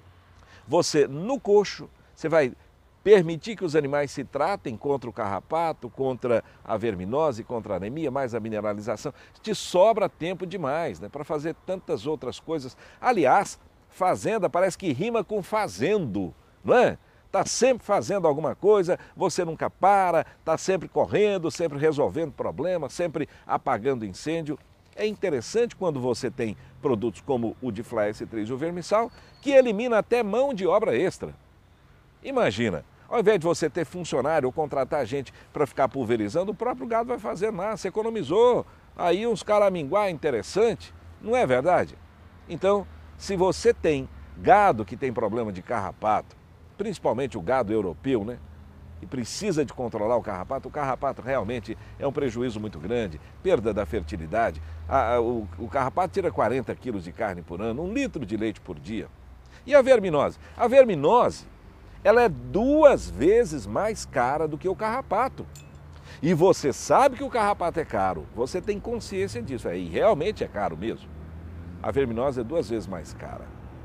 você no coxo, você vai permitir que os animais se tratem contra o carrapato, contra a verminose, contra a anemia, mais a mineralização. Te sobra tempo demais, né, para fazer tantas outras coisas. Aliás, fazenda parece que rima com fazendo, não é? Está sempre fazendo alguma coisa, você nunca para, está sempre correndo, sempre resolvendo problemas, sempre apagando incêndio. É interessante quando você tem produtos como o Difly S3 e o Vermissal, que elimina até mão de obra extra. Imagina, ao invés de você ter funcionário ou contratar gente para ficar pulverizando, o próprio gado vai fazer nada, você economizou aí uns caraminguá interessante, não é verdade? Então, se você tem gado que tem problema de carrapato, principalmente o gado europeu, né? E precisa de controlar o carrapato realmente é um prejuízo muito grande, perda da fertilidade. O carrapato tira 40 quilos de carne por ano, 1 litro de leite por dia. E a verminose? A verminose, ela é 2 vezes mais cara do que o carrapato. E você sabe que o carrapato é caro, você tem consciência disso, e realmente é caro mesmo. A verminose é 2 vezes mais cara.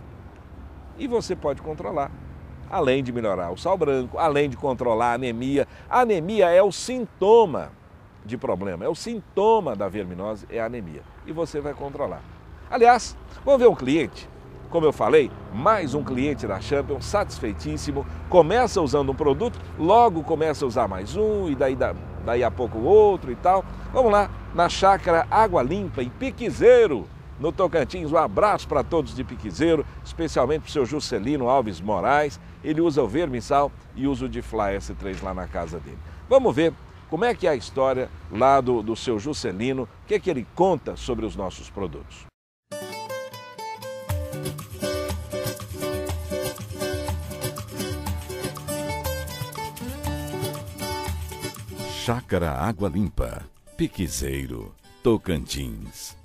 E você pode controlar. Além de melhorar o sal branco, além de controlar a anemia. A anemia é o sintoma de problema, é o sintoma da verminose, é a anemia. E você vai controlar. Aliás, vamos ver um cliente, como eu falei, mais um cliente da Champion, satisfeitíssimo, começa usando um produto, logo começa a usar mais um, e daí a pouco o outro e tal. Vamos lá, na chácara Água Limpa, em Piquezeiro, no Tocantins. Um abraço para todos de Piquezeiro, especialmente para o seu Juscelino Alves Moraes. Ele usa o Vermissal e usa o Difly S3 lá na casa dele. Vamos ver como é que é a história lá do seu Juscelino, o que é que ele conta sobre os nossos produtos. Chácara Água Limpa, Piquezeiro, Tocantins.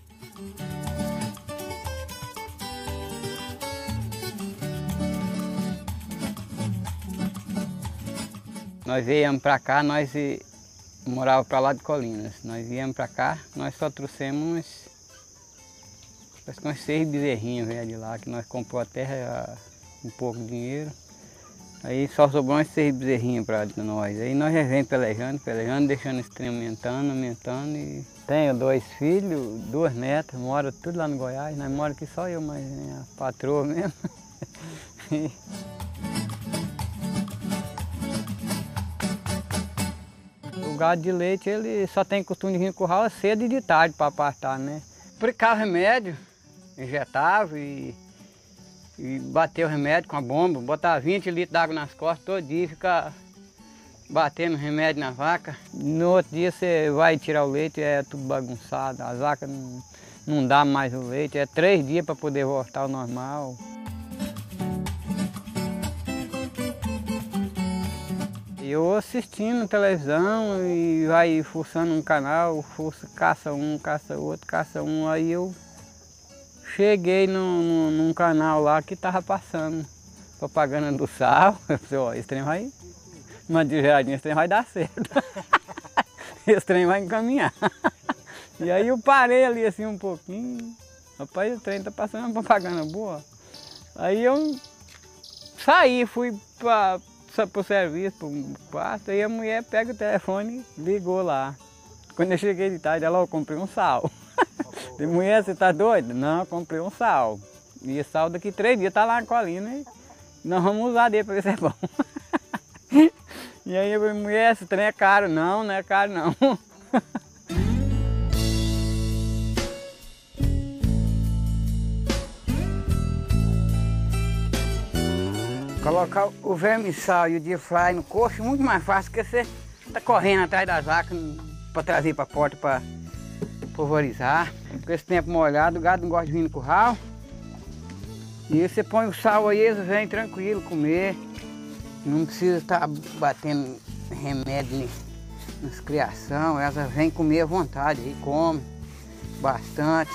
Nós viemos para cá, nós morávamos para lá de Colinas. Nós viemos para cá, nós só trouxemos uns 6 bezerrinhos de lá, que nós compramos a terra, um pouco de dinheiro. Aí só sobrou uns 6 bezerrinhos para nós. Aí nós já vem pelejando, deixando esse trem aumentando. E tenho 2 filhos, 2 netas, moro tudo lá no Goiás. Nós moramos aqui só eu, mas a patroa mesmo. O gado de leite, ele só tem costume de vir no curral cedo e de tarde para pastar, né? Aplicava remédio, injetava e bater o remédio com a bomba, botar 20 litros d'água nas costas todo dia e ficar batendo remédio na vaca. No outro dia você vai tirar o leite, é tudo bagunçado, as vacas não dá mais o leite, é 3 dias para poder voltar ao normal. Eu assistindo televisão e vai fuçando um canal, caça um, caça outro, aí eu cheguei num canal lá que estava passando propaganda do sal. Eu falei, ó, esse trem vai, uma de Jardim, esse trem vai dar certo. Esse trem vai encaminhar. E aí eu parei ali assim um pouquinho. Rapaz, o trem tá passando uma propaganda boa. Aí eu saí, fui pro serviço, pro quarto, aí a mulher pega o telefone e ligou lá. Quando eu cheguei de tarde, ela, ó, comprei um sal. Falei, mulher, você tá doida? Não, eu comprei um sal. E esse sal daqui 3 dias tá lá na colina e nós vamos usar dele pra ver se é bom. E aí eu falei, mulher, esse trem é caro. Não, não é caro não. Colocar o vermissal e o difly no coxo é muito mais fácil que você tá correndo atrás das vacas para trazer para a porta para pulverizar. Com esse tempo molhado, o gado não gosta de vir no curral. E aí você põe o sal aí, eles vêm tranquilo comer. Não precisa estar batendo remédio nas criação, elas vêm comer à vontade, aí come bastante.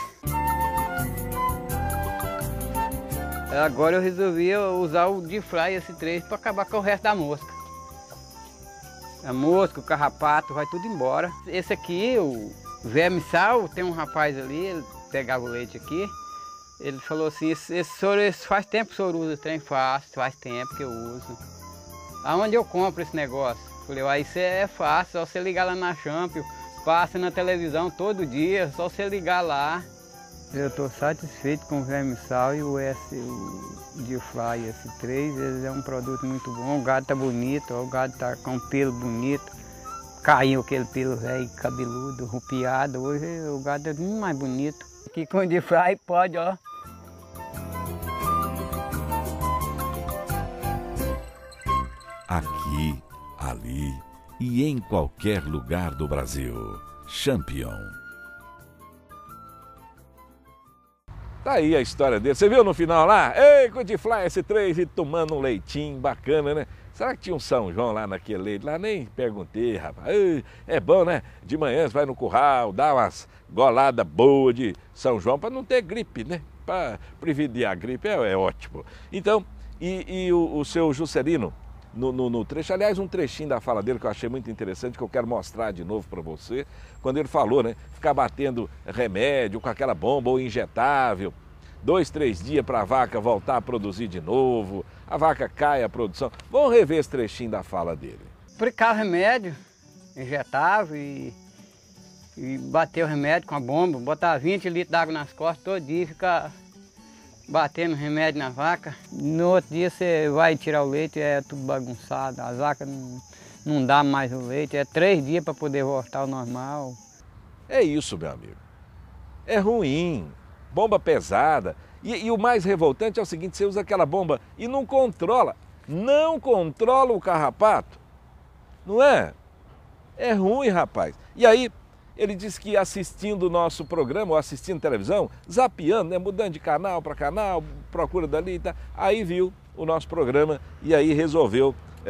Agora eu resolvi usar o difly S3 para acabar com o resto da mosca. A mosca, o carrapato, vai tudo embora. Esse aqui, o vermissal, tem um rapaz ali, ele pegava o leite aqui. Ele falou assim, esse faz tempo que o senhor usa esse trem? Faz tempo que eu uso. Aonde eu compro esse negócio? Falei, aí isso é fácil, só você ligar lá na Champion, passa na televisão todo dia, só você ligar lá. Eu estou satisfeito com o vermissal e o difly S3, ele é um produto muito bom, o gado está bonito, o gado está com um pelo bonito, caiu aquele pelo velho, cabeludo, rupiado, hoje o gado é muito mais bonito. Aqui com o difly pode, ó. Aqui, ali e em qualquer lugar do Brasil. Champion. Tá aí a história dele. Você viu no final lá? Ei, com o difly S3 e tomando um leitinho bacana, né? Será que tinha um São João lá naquele leite? Lá nem perguntei, rapaz. Ei, é bom, né? De manhã você vai no curral, dá umas goladas boas de São João para não ter gripe, né? Para prevenir a gripe é ótimo. Então, e o seu Juscelino, no trecho, aliás, um trechinho da fala dele que eu achei muito interessante, que eu quero mostrar de novo para você, quando ele falou, né, ficar batendo remédio com aquela bomba ou injetável, 2, 3 dias para a vaca voltar a produzir de novo, a vaca cai a produção. Vamos rever esse trechinho da fala dele. Aplicar o remédio injetável e bater o remédio com a bomba, botar 20 litros d'água nas costas todo dia e ficar batendo remédio na vaca. No outro dia você vai tirar o leite, é tudo bagunçado, as vacas não dá mais o leite, é 3 dias para poder voltar ao normal. É isso, meu amigo. É ruim, bomba pesada. E o mais revoltante é o seguinte, você usa aquela bomba e não controla o carrapato, não é? É ruim, rapaz. E aí, ele disse que assistindo o nosso programa, ou assistindo televisão, zapeando, né, mudando de canal para canal, procura dali e tal, aí viu o nosso programa e aí resolveu,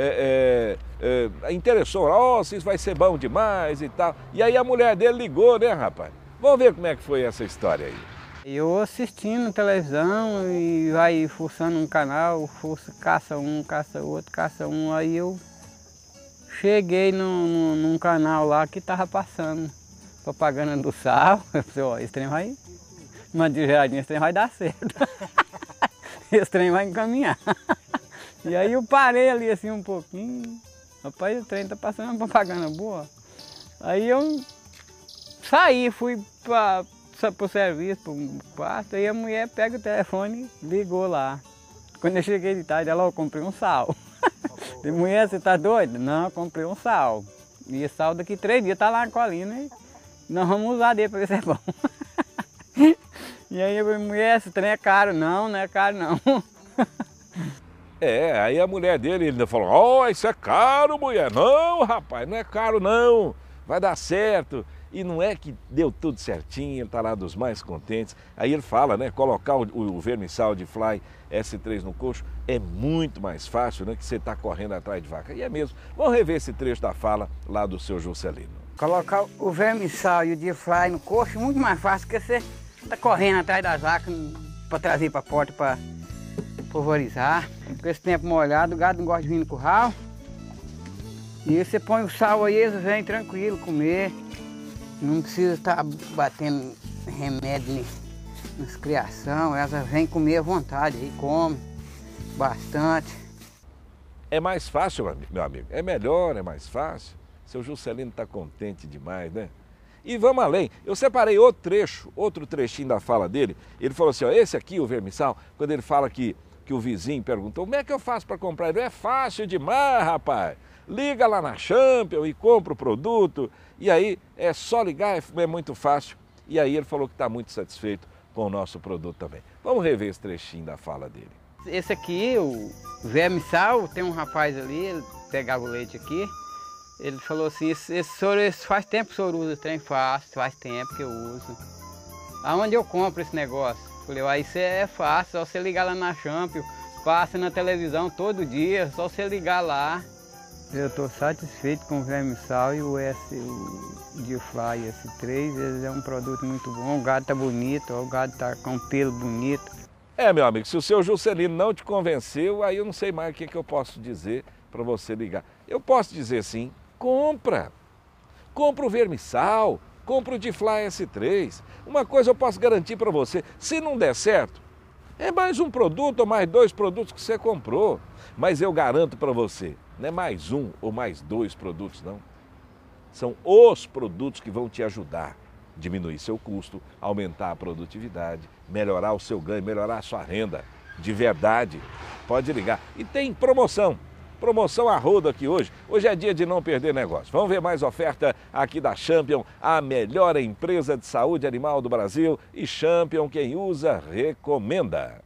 interessou, ó, isso vai ser bom demais e tal. E aí a mulher dele ligou, né, rapaz? Vamos ver como é que foi essa história aí. Eu assistindo televisão e vai fuçando um canal, caça um, caça outro, caça um, aí eu cheguei num canal lá que estava passando propaganda do sal. Eu falei, ó, esse trem vai, uma de Jardim, esse trem vai dar certo. Esse trem vai encaminhar. E aí eu parei ali assim um pouquinho, rapaz, o trem tá passando uma propaganda boa. Aí eu saí, fui pro serviço, pro quarto, aí a mulher pega o telefone e ligou lá. Quando eu cheguei de tarde, ela, ó, comprei um sal. Falei, mulher, você tá doida? Não, eu comprei um sal. E esse sal daqui 3 dias tá lá na colina e nós vamos usar dele para ver se é bom. E aí eu falei, mulher, esse trem é caro. Não, não é caro não. Aí a mulher dele ainda falou, ó, isso é caro, mulher. Não, rapaz, não é caro não, vai dar certo. E não é que deu tudo certinho, ele está lá dos mais contentes. Aí ele fala, né, colocar o vermissal difly S3 no coxo é muito mais fácil, né, que você está correndo atrás de vaca. E é mesmo. Vamos rever esse trecho da fala lá do seu Juscelino. Colocar o vermissal e o difly no coxo é muito mais fácil que você tá correndo atrás das vacas para trazer para a porta para pulverizar. Com esse tempo molhado, o gado não gosta de vir no curral. E você põe o sal aí, eles vêm tranquilo comer. Não precisa estar batendo remédio nas criação, elas vêm comer à vontade, aí come bastante. É mais fácil, meu amigo, é melhor, é mais fácil. Seu Juscelino está contente demais, né? E vamos além, eu separei outro trechinho da fala dele. Ele falou assim, ó, esse aqui, o vermissal, quando ele fala que o vizinho perguntou, como é que eu faço para comprar? Ele, é fácil demais, rapaz. Liga lá na Champion e compra o produto. E aí é só ligar, é muito fácil. E aí ele falou que está muito satisfeito com o nosso produto também. Vamos rever esse trechinho da fala dele. Esse aqui, o vermissal, tem um rapaz ali, ele pegava o leite aqui. Ele falou assim, esse faz tempo que o senhor usa esse trem? Faz tempo que eu uso. Aonde eu compro esse negócio? Falei, aí isso é fácil, só você ligar lá na Champion, passa na televisão todo dia, só você ligar lá. Eu estou satisfeito com o vermissal e o Difly S3, ele é um produto muito bom, o gado está bonito, o gado está com um pelo bonito. É, meu amigo, se o seu Juscelino não te convenceu, aí eu não sei mais o que eu posso dizer para você ligar. Eu posso dizer sim, compra o vermissal, compra o Difly S3. Uma coisa eu posso garantir para você, se não der certo, é mais um produto ou mais 2 produtos que você comprou. Mas eu garanto para você, não é mais um ou mais 2 produtos, não. São os produtos que vão te ajudar a diminuir seu custo, aumentar a produtividade, melhorar o seu ganho, melhorar a sua renda. De verdade, pode ligar. E tem promoção. Promoção a rodo aqui hoje. Hoje é dia de não perder negócio. Vamos ver mais oferta aqui da Champion, a melhor empresa de saúde animal do Brasil. E Champion, quem usa, recomenda.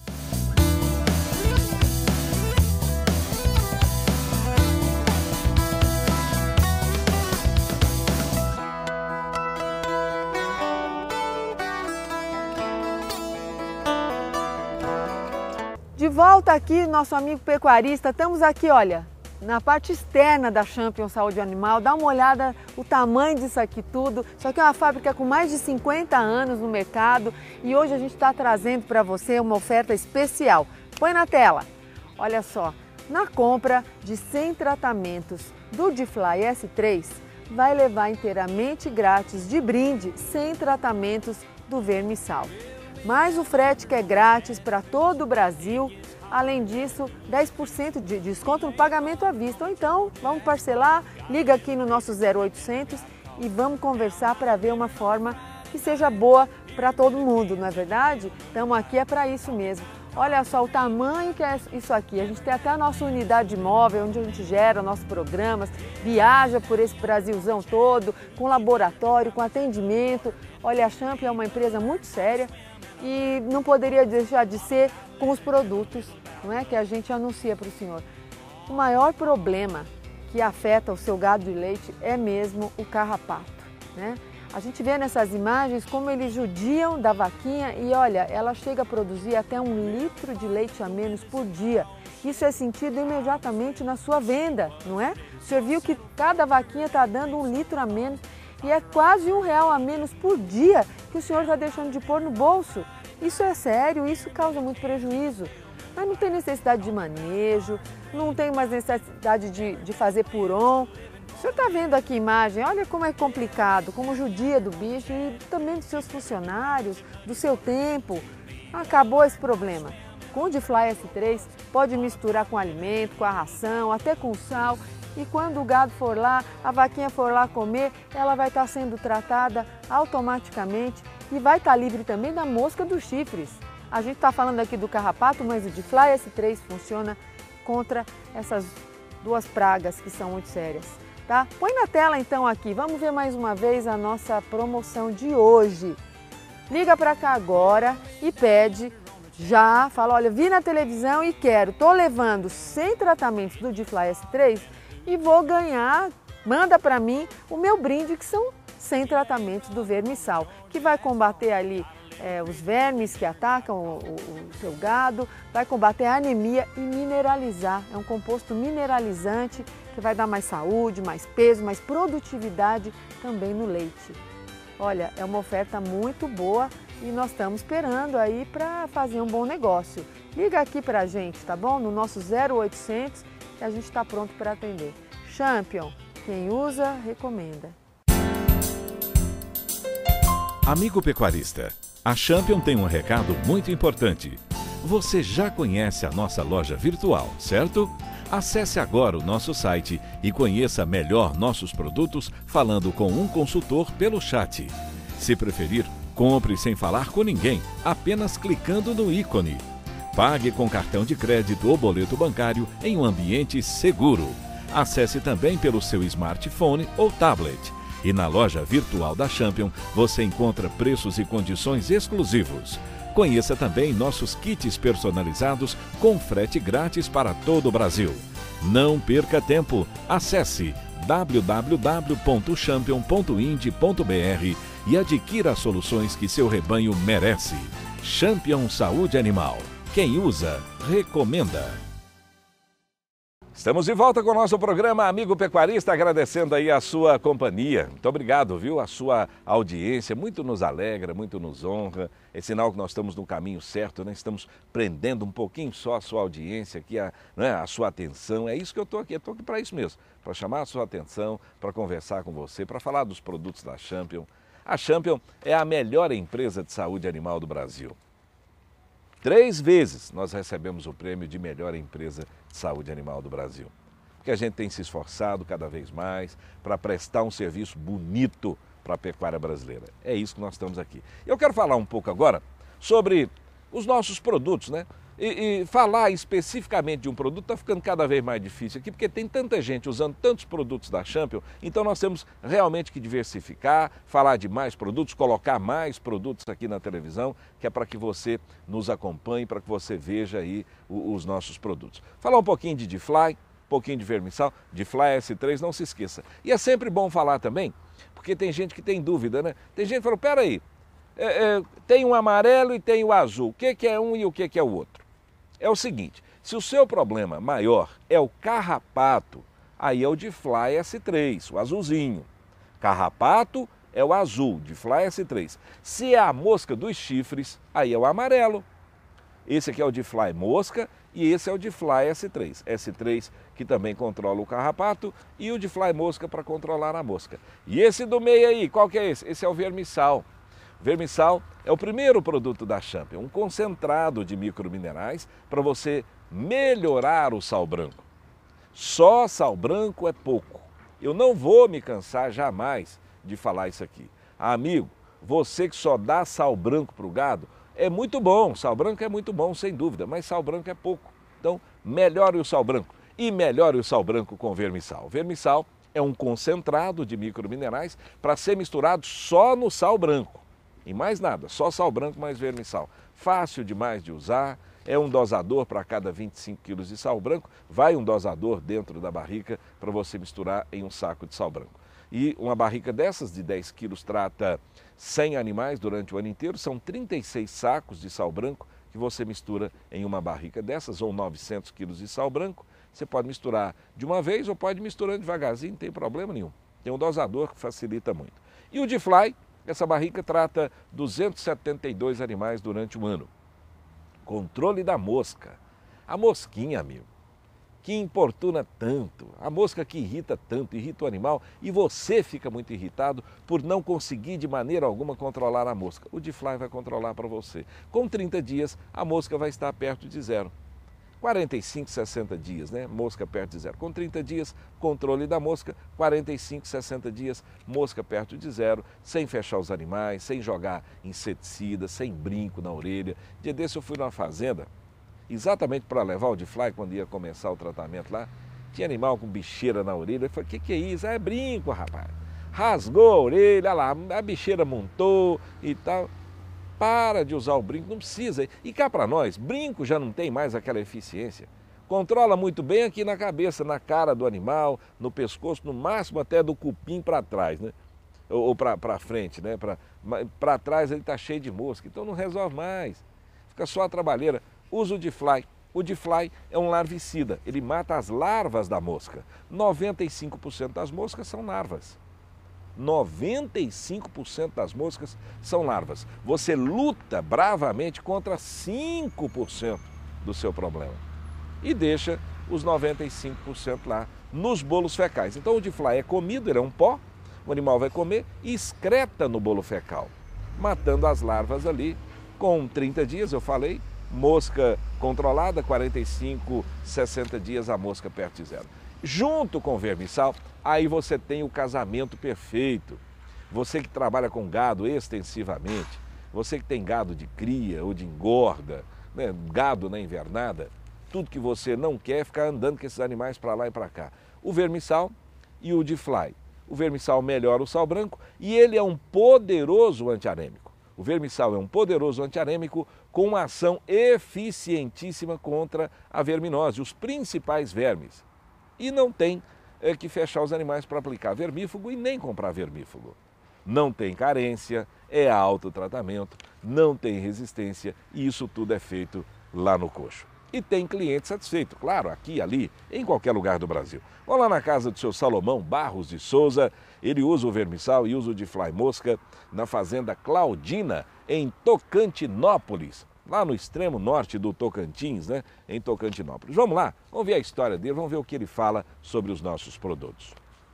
De volta aqui, nosso amigo pecuarista, estamos aqui, olha, na parte externa da Champion Saúde Animal. Dá uma olhada o tamanho disso aqui tudo. Isso aqui é uma fábrica com mais de 50 anos no mercado e hoje a gente está trazendo para você uma oferta especial. Põe na tela. Olha só, na compra de 100 tratamentos do Difly S3, vai levar inteiramente grátis de brinde 100 tratamentos do vermissal. Mais o frete que é grátis para todo o Brasil. Além disso, 10% de desconto no pagamento à vista. Ou então, vamos parcelar, liga aqui no nosso 0800 e vamos conversar para ver uma forma que seja boa para todo mundo, não é verdade? Estamos aqui é para isso mesmo. Olha só o tamanho que é isso aqui. A gente tem até a nossa unidade móvel, onde a gente gera nossos programas, viaja por esse Brasilzão todo, com laboratório, com atendimento. Olha, a Champion é uma empresa muito séria e não poderia deixar de ser com os produtos, não é, que a gente anuncia para o senhor. O maior problema que afeta o seu gado de leite é mesmo o carrapato, né? A gente vê nessas imagens como eles judiam da vaquinha e olha, ela chega a produzir até 1 litro de leite a menos por dia. Isso é sentido imediatamente na sua venda, não é? O senhor viu que cada vaquinha está dando 1 litro a menos e é quase R$1 a menos por dia que o senhor está deixando de pôr no bolso. Isso é sério, isso causa muito prejuízo. Mas não tem necessidade de manejo, não tem mais necessidade de fazer puron. O senhor está vendo aqui a imagem, olha como é complicado, como judia do bicho e também dos seus funcionários, do seu tempo. Acabou esse problema. Com o Difly S3, pode misturar com alimento, com a ração, até com sal. E quando o gado for lá, a vaquinha for lá comer, ela vai estar sendo tratada automaticamente e vai estar livre também da mosca dos chifres. A gente está falando aqui do carrapato, mas o Difly S3 funciona contra essas 2 pragas que são muito sérias. Tá? Põe na tela então aqui, vamos ver mais uma vez a nossa promoção de hoje. Liga para cá agora e pede já, fala, olha, vi na televisão e quero, tô levando 100 tratamentos do Difly S3 e vou ganhar, manda para mim o meu brinde, que são 100 tratamentos do vermissal, que vai combater ali os vermes que atacam o seu gado, vai combater a anemia e mineralizar. É um composto mineralizante que vai dar mais saúde, mais peso, mais produtividade também no leite. Olha, é uma oferta muito boa e nós estamos esperando aí para fazer um bom negócio. Liga aqui para a gente, tá bom? No nosso 0800, que a gente está pronto para atender. Champion, quem usa, recomenda. Amigo pecuarista, a Champion tem um recado muito importante. Você já conhece a nossa loja virtual, certo? Acesse agora o nosso site e conheça melhor nossos produtos falando com um consultor pelo chat. Se preferir, compre sem falar com ninguém, apenas clicando no ícone. Pague com cartão de crédito ou boleto bancário em um ambiente seguro. Acesse também pelo seu smartphone ou tablet. E na loja virtual da Champion você encontra preços e condições exclusivos. Conheça também nossos kits personalizados com frete grátis para todo o Brasil. Não perca tempo. Acesse www.champion.ind.br e adquira as soluções que seu rebanho merece. Champion Saúde Animal. Quem usa, recomenda. Estamos de volta com o nosso programa Amigo Pecuarista, agradecendo aí a sua companhia. Muito obrigado, viu? A sua audiência muito nos alegra, muito nos honra. É sinal que nós estamos no caminho certo, né? Estamos prendendo um pouquinho só a sua audiência aqui, a sua atenção. É isso que eu estou aqui para isso mesmo, para chamar a sua atenção, para conversar com você, para falar dos produtos da Champion. A Champion é a melhor empresa de saúde animal do Brasil. 3 vezes nós recebemos o prêmio de melhor empresa de saúde animal do Brasil. Porque a gente tem se esforçado cada vez mais para prestar um serviço bonito para a pecuária brasileira. É isso que nós estamos aqui. Eu quero falar um pouco agora sobre os nossos produtos, né? E falar especificamente de um produto está ficando cada vez mais difícil aqui, porque tem tanta gente usando tantos produtos da Champion, então nós temos realmente que diversificar, falar de mais produtos, colocar mais produtos aqui na televisão, que é para que você nos acompanhe, para que você veja aí os nossos produtos. Falar um pouquinho de D-Fly, um pouquinho de vermissal, D-Fly S3, não se esqueça. E é sempre bom falar também, porque tem gente que tem dúvida, né? Tem gente que fala, peraí, tem o amarelo e tem o azul, o que é um e o que é o outro? É o seguinte, se o seu problema maior é o carrapato, aí é o D-Fly S3, o azulzinho. Carrapato é o azul, D-Fly S3. Se é a mosca dos chifres, aí é o amarelo. Esse aqui é o D-Fly mosca e esse é o D-Fly S3. S3 que também controla o carrapato e o D-Fly mosca para controlar a mosca. E esse do meio aí, qual que é esse? Esse é o vermissal. Vermissal é o primeiro produto da Champion, um concentrado de microminerais para você melhorar o sal branco. Só sal branco é pouco. Eu não vou me cansar jamais de falar isso aqui. Amigo, você que só dá sal branco para o gado, é muito bom, sal branco é muito bom, sem dúvida, mas sal branco é pouco. Então, melhore o sal branco e melhore o sal branco com vermissal. Vermissal é um concentrado de microminerais para ser misturado só no sal branco. E mais nada, só sal branco mais vermissal. Fácil demais de usar, é um dosador para cada 25 quilos de sal branco, vai um dosador dentro da barrica para você misturar em um saco de sal branco. E uma barrica dessas de 10 quilos trata 100 animais durante o ano inteiro, são 36 sacos de sal branco que você mistura em uma barrica dessas, ou 900 quilos de sal branco. Você pode misturar de uma vez ou pode misturando devagarzinho, não tem problema nenhum. Tem um dosador que facilita muito. E o D-Fly, essa barrica trata 272 animais durante um ano. Controle da mosca. A mosquinha, amigo, que importuna tanto, a mosca que irrita tanto, irrita o animal e você fica muito irritado por não conseguir de maneira alguma controlar a mosca. O D-Fly vai controlar para você. Com 30 dias, a mosca vai estar perto de zero. 45, 60 dias, né? Mosca perto de zero. Com 30 dias, controle da mosca, 45, 60 dias, mosca perto de zero, sem fechar os animais, sem jogar inseticida, sem brinco na orelha. Dia desse eu fui numa fazenda, exatamente para levar o D-Fly quando ia começar o tratamento lá, tinha animal com bicheira na orelha. Eu falei, que é isso? É brinco, rapaz. Rasgou a orelha, olha lá, a bicheira montou e tal. Para de usar o brinco, não precisa. E cá para nós, brinco já não tem mais aquela eficiência. Controla muito bem aqui na cabeça, na cara do animal, no pescoço, no máximo até do cupim para trás, né? Ou para frente, né? Para trás ele está cheio de mosca, então não resolve mais. Fica só a trabalheira. Usa o D-Fly. O D-Fly é um larvicida, ele mata as larvas da mosca. 95% das moscas são larvas. 95% das moscas são larvas. Você luta bravamente contra 5% do seu problema e deixa os 95% lá nos bolos fecais. Então o D-Fly é comido, ele é um pó, o animal vai comer e excreta no bolo fecal, matando as larvas ali. Com 30 dias, eu falei, mosca controlada, 45, 60 dias a mosca perto de zero. Junto com o vermissal, aí você tem o casamento perfeito. Você que trabalha com gado extensivamente, você que tem gado de cria ou de engorda, né, gado na invernada, tudo que você não quer é ficar andando com esses animais para lá e para cá. O vermissal e o D-Fly. O vermissal melhora o sal branco e ele é um poderoso antiarêmico. O vermissal é um poderoso antiarêmico com uma ação eficientíssima contra a verminose, os principais vermes. E não tem que fechar os animais para aplicar vermífugo e nem comprar vermífugo. Não tem carência, é autotratamento, não tem resistência e isso tudo é feito lá no coxo. E tem cliente satisfeito, claro, aqui, ali, em qualquer lugar do Brasil. Vão lá na casa do seu Salomão Barros de Souza, ele usa o vermissal e usa o D-Fly mosca na fazenda Claudina, em Tocantinópolis, lá no extremo norte do Tocantins, né? Em Tocantinópolis. Vamos lá, vamos ver a história dele, vamos ver o que ele fala sobre os nossos produtos.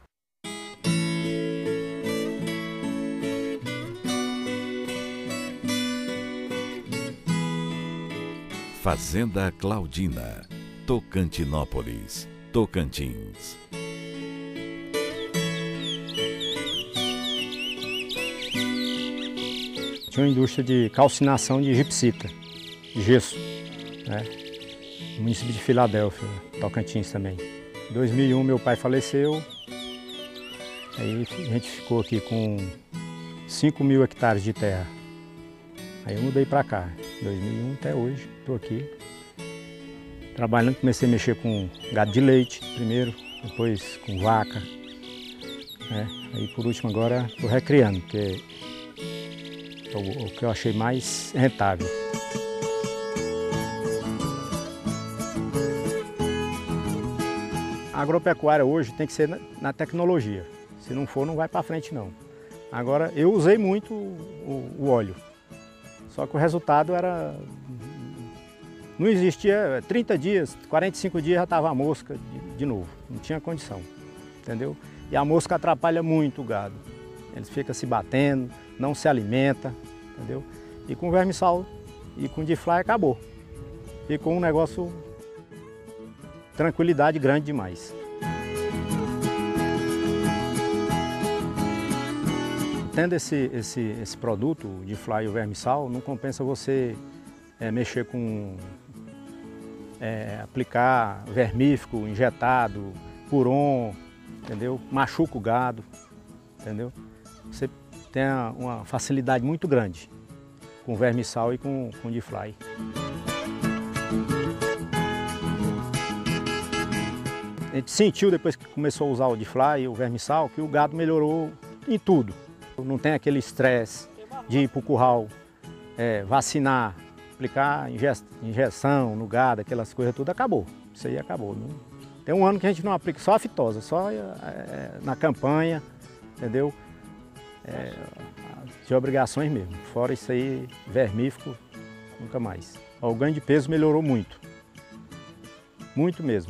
Fazenda Claudina, Tocantinópolis, Tocantins. Tinha uma indústria de calcinação de gipsita, de gesso, né? No município de Filadélfia, Tocantins também. Em 2001 meu pai faleceu, aí a gente ficou aqui com 5.000 hectares de terra. Aí eu mudei para cá, 2001 até hoje, estou aqui trabalhando, comecei a mexer com gado de leite primeiro, depois com vaca, né? Aí por último agora estou recriando, porque é o que eu achei mais rentável. A agropecuária hoje tem que ser na tecnologia, se não for não vai para frente não. Agora eu usei muito o óleo. Só que o resultado era... Não existia 30 dias, 45 dias já estava a mosca de novo. Não tinha condição, entendeu? E a mosca atrapalha muito o gado. Eles ficam se batendo, não se alimenta, entendeu? E com o vermissal e com o D-Fly acabou. Ficou um negócio... tranquilidade grande demais. Tendo esse produto, o D-Fly e o vermissal, não compensa você mexer com, aplicar vermífugo, injetado, puron, entendeu? Machuca o gado, entendeu? Você tem uma facilidade muito grande com o vermissal e com o D-Fly. A gente sentiu depois que começou a usar o D-Fly e o vermissal que o gado melhorou em tudo. Não tem aquele estresse de ir para o curral, vacinar, aplicar injeção no gado, aquelas coisas tudo, acabou. Isso aí acabou. Não... Tem um ano que a gente não aplica só a fitosa, só na campanha, entendeu? De obrigações mesmo. Fora isso aí, vermífugo, nunca mais. O ganho de peso melhorou muito. Muito mesmo.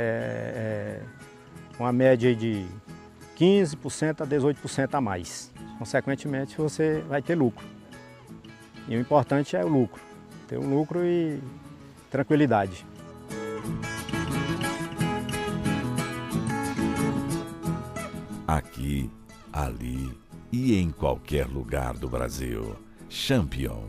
Uma média de 15% a 18% a mais. Consequentemente, você vai ter lucro. E o importante é o lucro. Ter o lucro e tranquilidade. Aqui, ali e em qualquer lugar do Brasil. Champion.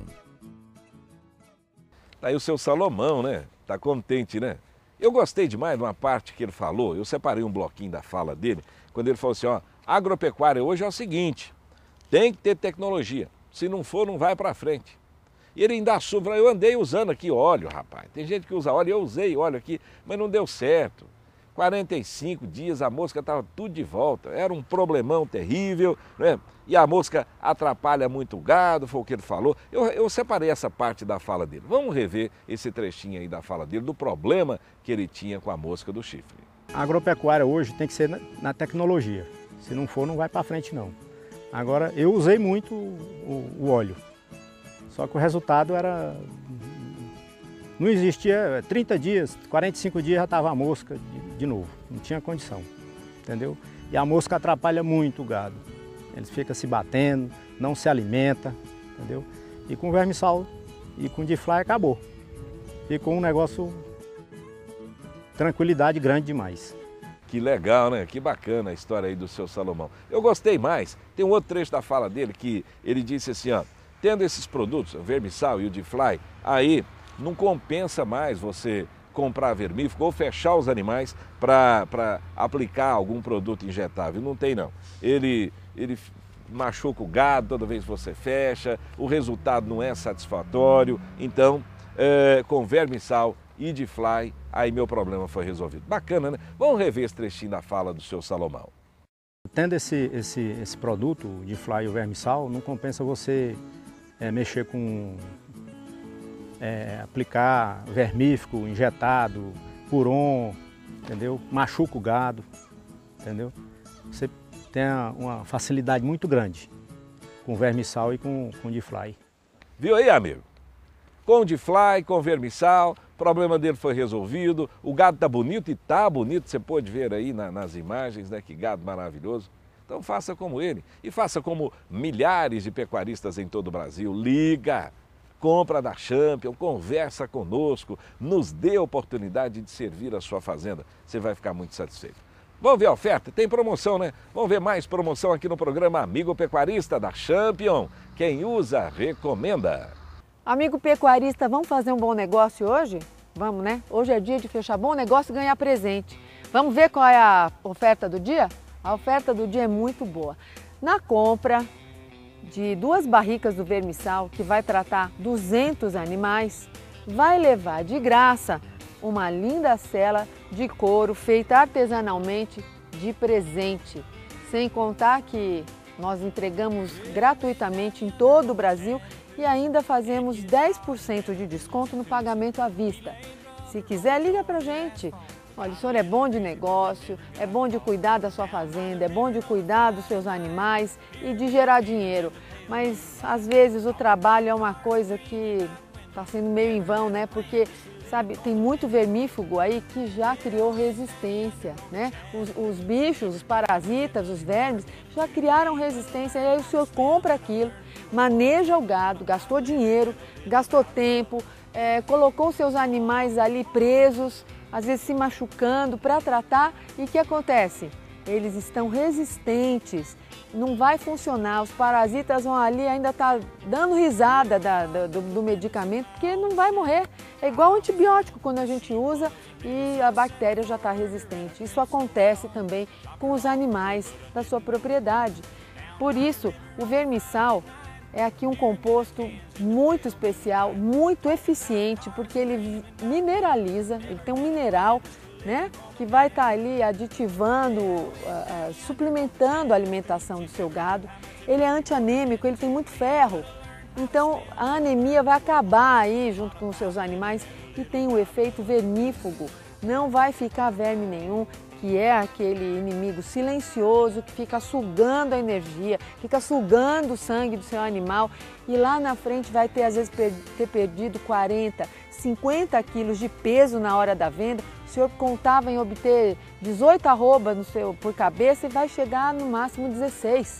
Tá aí o seu Salomão, né? Tá contente, né? Eu gostei demais de uma parte que ele falou, eu separei um bloquinho da fala dele, quando ele falou assim, ó, agropecuária hoje é o seguinte, tem que ter tecnologia, se não for não vai para frente. E ele ainda assume, eu andei usando aqui óleo, rapaz, tem gente que usa óleo, eu usei óleo aqui, mas não deu certo. 45 dias a mosca estava tudo de volta, era um problemão terrível, né? E a mosca atrapalha muito o gado, foi o que ele falou. Eu separei essa parte da fala dele. Vamos rever esse trechinho aí da fala dele, do problema que ele tinha com a mosca do chifre. A agropecuária hoje tem que ser na tecnologia, se não for não vai para frente não. Agora, eu usei muito o óleo, só que o resultado era... Não existia, 30 dias, 45 dias já estava a mosca de novo, não tinha condição, entendeu? E a mosca atrapalha muito o gado, eles ficam se batendo, não se alimenta, entendeu? E com o vermissal e com o Difly acabou, ficou um negócio, tranquilidade grande demais. Que legal, né? Que bacana a história aí do seu Salomão. Eu gostei mais, tem um outro trecho da fala dele que ele disse assim, ó, tendo esses produtos, o vermissal e o Difly, aí não compensa mais você comprar vermífugo ou fechar os animais para aplicar algum produto injetável. Não tem não. Ele machuca o gado toda vez que você fecha, o resultado não é satisfatório. Então, com vermissal e Difly, aí meu problema foi resolvido. Bacana, né? Vamos rever esse trechinho da fala do seu Salomão. Tendo esse produto, o Difly e o vermissal, não compensa você mexer com... aplicar vermífugo, injetado, puron, entendeu? Machuca o gado, entendeu? Você tem uma facilidade muito grande com vermissal e com Difly. Viu aí, amigo? Com o Difly, com o vermissal, o problema dele foi resolvido, o gado tá bonito e tá bonito, você pode ver aí nas imagens, né? Que gado maravilhoso. Então faça como ele e faça como milhares de pecuaristas em todo o Brasil. Liga! Compra da Champion, conversa conosco, nos dê a oportunidade de servir a sua fazenda. Você vai ficar muito satisfeito. Vamos ver a oferta? Tem promoção, né? Vamos ver mais promoção aqui no programa Amigo Pecuarista da Champion. Quem usa, recomenda. Amigo pecuarista, vamos fazer um bom negócio hoje? Vamos, né? Hoje é dia de fechar bom negócio e ganhar presente. Vamos ver qual é a oferta do dia? A oferta do dia é muito boa. Na compra de 2 barricas do vermissal, que vai tratar 200 animais, vai levar de graça uma linda sela de couro feita artesanalmente de presente. Sem contar que nós entregamos gratuitamente em todo o Brasil e ainda fazemos 10% de desconto no pagamento à vista. Se quiser, liga pra gente. Olha, o senhor é bom de negócio, é bom de cuidar da sua fazenda, é bom de cuidar dos seus animais e de gerar dinheiro. Mas, às vezes, o trabalho é uma coisa que está sendo meio em vão, né? Porque, sabe, tem muito vermífugo aí que já criou resistência, né? Os bichos, os parasitas, os vermes já criaram resistência. E aí o senhor compra aquilo, maneja o gado, gastou dinheiro, gastou tempo, colocou seus animais ali presos, às vezes se machucando para tratar, e o que acontece? Eles estão resistentes, não vai funcionar, os parasitas vão ali, ainda tá dando risada do medicamento, porque não vai morrer. É igual antibiótico quando a gente usa e a bactéria já está resistente. Isso acontece também com os animais da sua propriedade. Por isso, o vermissal é aqui um composto muito especial, muito eficiente, porque ele mineraliza, ele tem um mineral, né, que vai estar ali aditivando, suplementando a alimentação do seu gado. Ele é antianêmico, ele tem muito ferro, então a anemia vai acabar aí junto com os seus animais e tem o efeito vermífugo, não vai ficar verme nenhum, que é aquele inimigo silencioso que fica sugando a energia, fica sugando o sangue do seu animal e lá na frente vai ter, às vezes, ter perdido 40, 50 quilos de peso na hora da venda. O senhor contava em obter 18 arrobas por cabeça e vai chegar no máximo 16.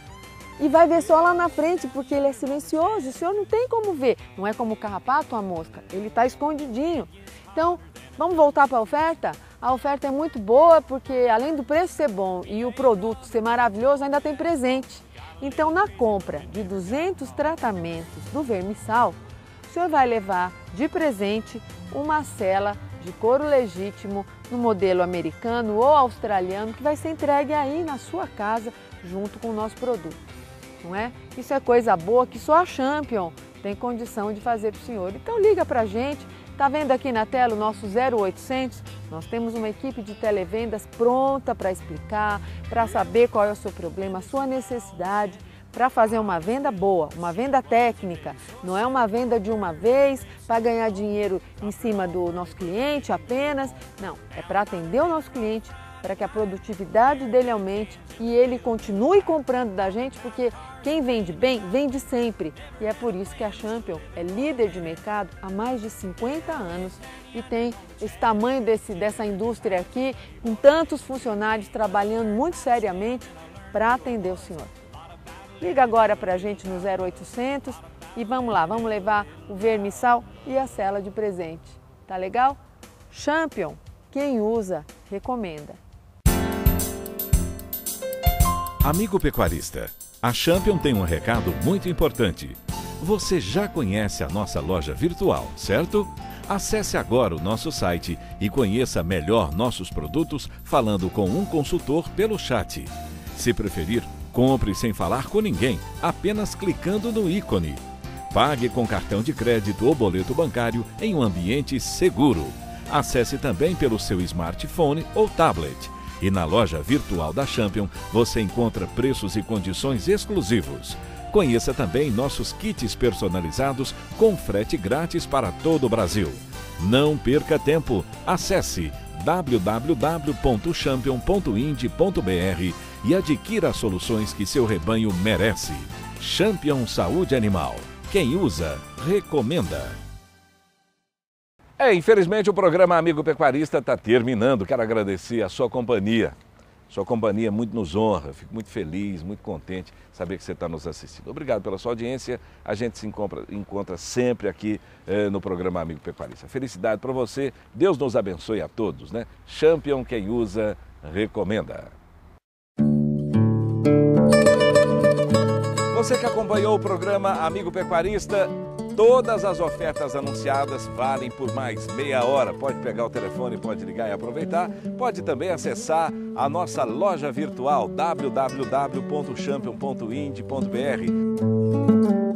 E vai ver só lá na frente, porque ele é silencioso, o senhor não tem como ver. Não é como o carrapato ou a mosca, ele está escondidinho. Então, vamos voltar para a oferta? A oferta é muito boa porque, além do preço ser bom e o produto ser maravilhoso, ainda tem presente. Então, na compra de 200 tratamentos do vermissal, o senhor vai levar de presente uma sela de couro legítimo no modelo americano ou australiano, que vai ser entregue aí na sua casa junto com o nosso produto, não é? Isso é coisa boa que só a Champion tem condição de fazer para o senhor. Então liga para a gente, tá vendo aqui na tela o nosso 0800? Nós temos uma equipe de televendas pronta para explicar, para saber qual é o seu problema, a sua necessidade, para fazer uma venda boa, uma venda técnica. Não é uma venda de uma vez para ganhar dinheiro em cima do nosso cliente apenas. Não, é para atender o nosso cliente, para que a produtividade dele aumente e ele continue comprando da gente, porque quem vende bem, vende sempre. E é por isso que a Champion é líder de mercado há mais de 50 anos e tem esse tamanho dessa indústria aqui, com tantos funcionários trabalhando muito seriamente para atender o senhor. Liga agora para a gente no 0800 e vamos lá, vamos levar o vermissal e a cela de presente. Tá legal? Champion, quem usa, recomenda. Amigo pecuarista, a Champion tem um recado muito importante. Você já conhece a nossa loja virtual, certo? Acesse agora o nosso site e conheça melhor nossos produtos falando com um consultor pelo chat. Se preferir, compre sem falar com ninguém, apenas clicando no ícone. Pague com cartão de crédito ou boleto bancário em um ambiente seguro. Acesse também pelo seu smartphone ou tablet. E na loja virtual da Champion você encontra preços e condições exclusivos. Conheça também nossos kits personalizados com frete grátis para todo o Brasil. Não perca tempo. Acesse www.champion.ind.br e adquira as soluções que seu rebanho merece. Champion Saúde Animal. Quem usa, recomenda. Infelizmente o programa Amigo Pecuarista está terminando. Quero agradecer a sua companhia. Sua companhia muito nos honra. Fico muito feliz, muito contente de saber que você está nos assistindo. Obrigado pela sua audiência. A gente se encontra sempre aqui no programa Amigo Pecuarista. Felicidade para você. Deus nos abençoe a todos, né? Champion, quem usa, recomenda. Você que acompanhou o programa Amigo Pecuarista, todas as ofertas anunciadas valem por mais meia hora. Pode pegar o telefone, pode ligar e aproveitar. Pode também acessar a nossa loja virtual www.champion.ind.br.